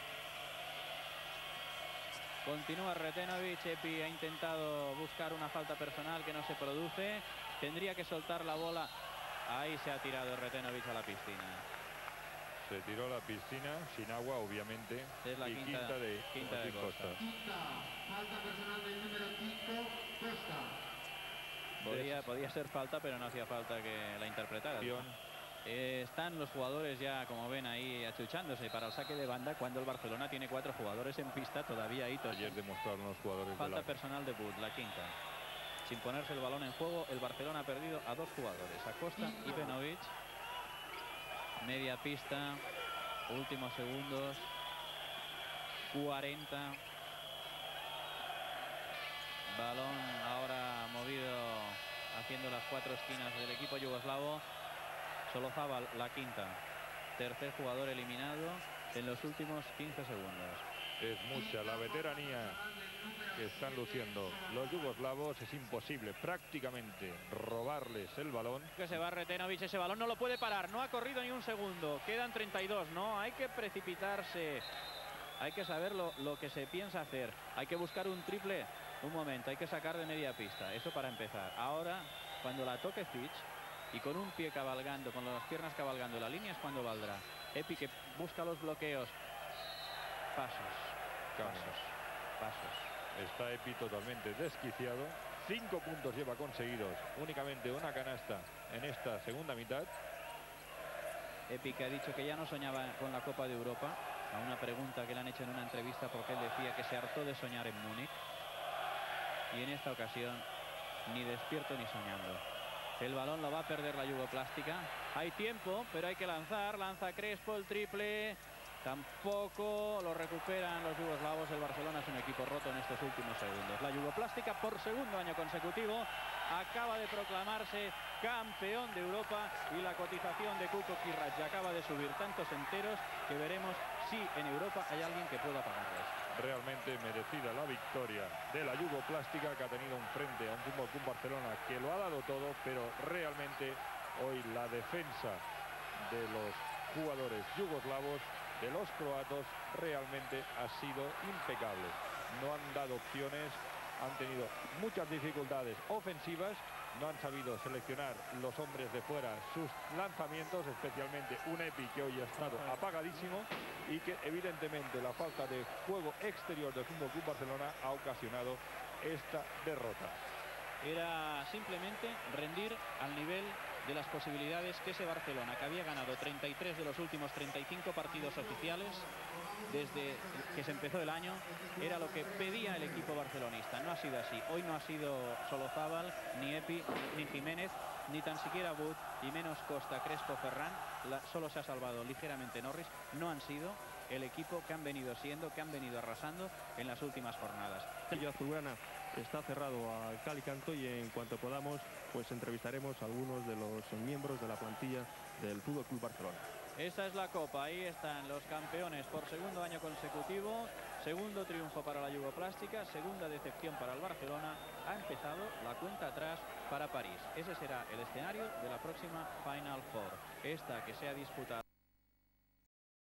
Continúa Retenovic. Epi ha intentado buscar una falta personal que no se produce. Tendría que soltar la bola. Ahí se ha tirado Retenovic a la piscina. Se tiró a la piscina, sin agua, obviamente. Es la y quinta de Joaquín Costa. Quinta, falta personal del número 5, Costa. Podía ser falta, pero no hacía falta que la interpretara. Están los jugadores ya, como ven, ahí achuchándose para el saque de banda, cuando el Barcelona tiene 4 jugadores en pista. Todavía ahí Ayer demostraron los jugadores. falta personal de Wood, la quinta. Sin ponerse el balón en juego, el Barcelona ha perdido a 2 jugadores, a Costa y Benovic. Media pista, últimos segundos, 40. Balón ahora movido haciendo las 4 esquinas del equipo yugoslavo. Solozábal, la quinta. Tercer jugador eliminado en los últimos 15 segundos. Es mucha la veteranía que están luciendo los yugoslavos. Es imposible prácticamente robarles el balón. Que se va Retenovic, ese balón no lo puede parar. No ha corrido ni un segundo. Quedan 32. No, hay que precipitarse. Hay que saber lo que se piensa hacer. Hay que buscar un triple. Un momento, hay que sacar de media pista. Eso para empezar. Ahora, cuando la toque Fitch y con un pie cabalgando, con las piernas cabalgando la línea, es cuando valdrá. Epi que busca los bloqueos. Pasos. Está Epi totalmente desquiciado. 5 puntos lleva conseguidos. Únicamente una canasta en esta segunda mitad. Epi que ha dicho que ya no soñaba con la Copa de Europa. A una pregunta que le han hecho en una entrevista, porque él decía que se hartó de soñar en Múnich. Y en esta ocasión ni despierto ni soñando. El balón lo va a perder la Yugoplástica. Hay tiempo, pero hay que lanzar. Lanza Crespo el triple. Tampoco lo recuperan los yugoslavos. El Barcelona es un equipo roto en estos últimos segundos. La Yugoplástica, por segundo año consecutivo, acaba de proclamarse campeón de Europa, y la cotización de Kuko Kirrac acaba de subir tantos enteros que veremos si en Europa hay alguien que pueda pagarles. Realmente merecida la victoria de la Yugoplástica, que ha tenido un frente a un Fútbol Club Barcelona que lo ha dado todo, pero realmente hoy la defensa de los jugadores yugoslavos, de los croatas, realmente ha sido impecable. No han dado opciones, han tenido muchas dificultades ofensivas, no han sabido seleccionar los hombres de fuera sus lanzamientos, especialmente un Epi que hoy ha estado apagadísimo, y que evidentemente la falta de juego exterior del Fútbol Club Barcelona ha ocasionado esta derrota. Era simplemente rendir al nivel de las posibilidades que ese Barcelona, que había ganado 33 de los últimos 35 partidos oficiales desde que se empezó el año, era lo que pedía el equipo barcelonista. No ha sido así. Hoy no ha sido Solozábal, ni Epi, ni Jiménez, ni tan siquiera Wood, y menos Costa, Crespo, Ferran. Solo se ha salvado ligeramente Norris. No han sido el equipo que han venido siendo, que han venido arrasando en las últimas jornadas. El azulgrana está cerrado al cal y canto, y en cuanto podamos, pues entrevistaremos a algunos de los miembros de la plantilla del Fútbol Club Barcelona. Esta es la Copa, ahí están los campeones por segundo año consecutivo. Segundo triunfo para la Yugoplástica, segunda decepción para el Barcelona. Ha empezado la cuenta atrás para París. Ese será el escenario de la próxima Final Four. Esta que se ha disputado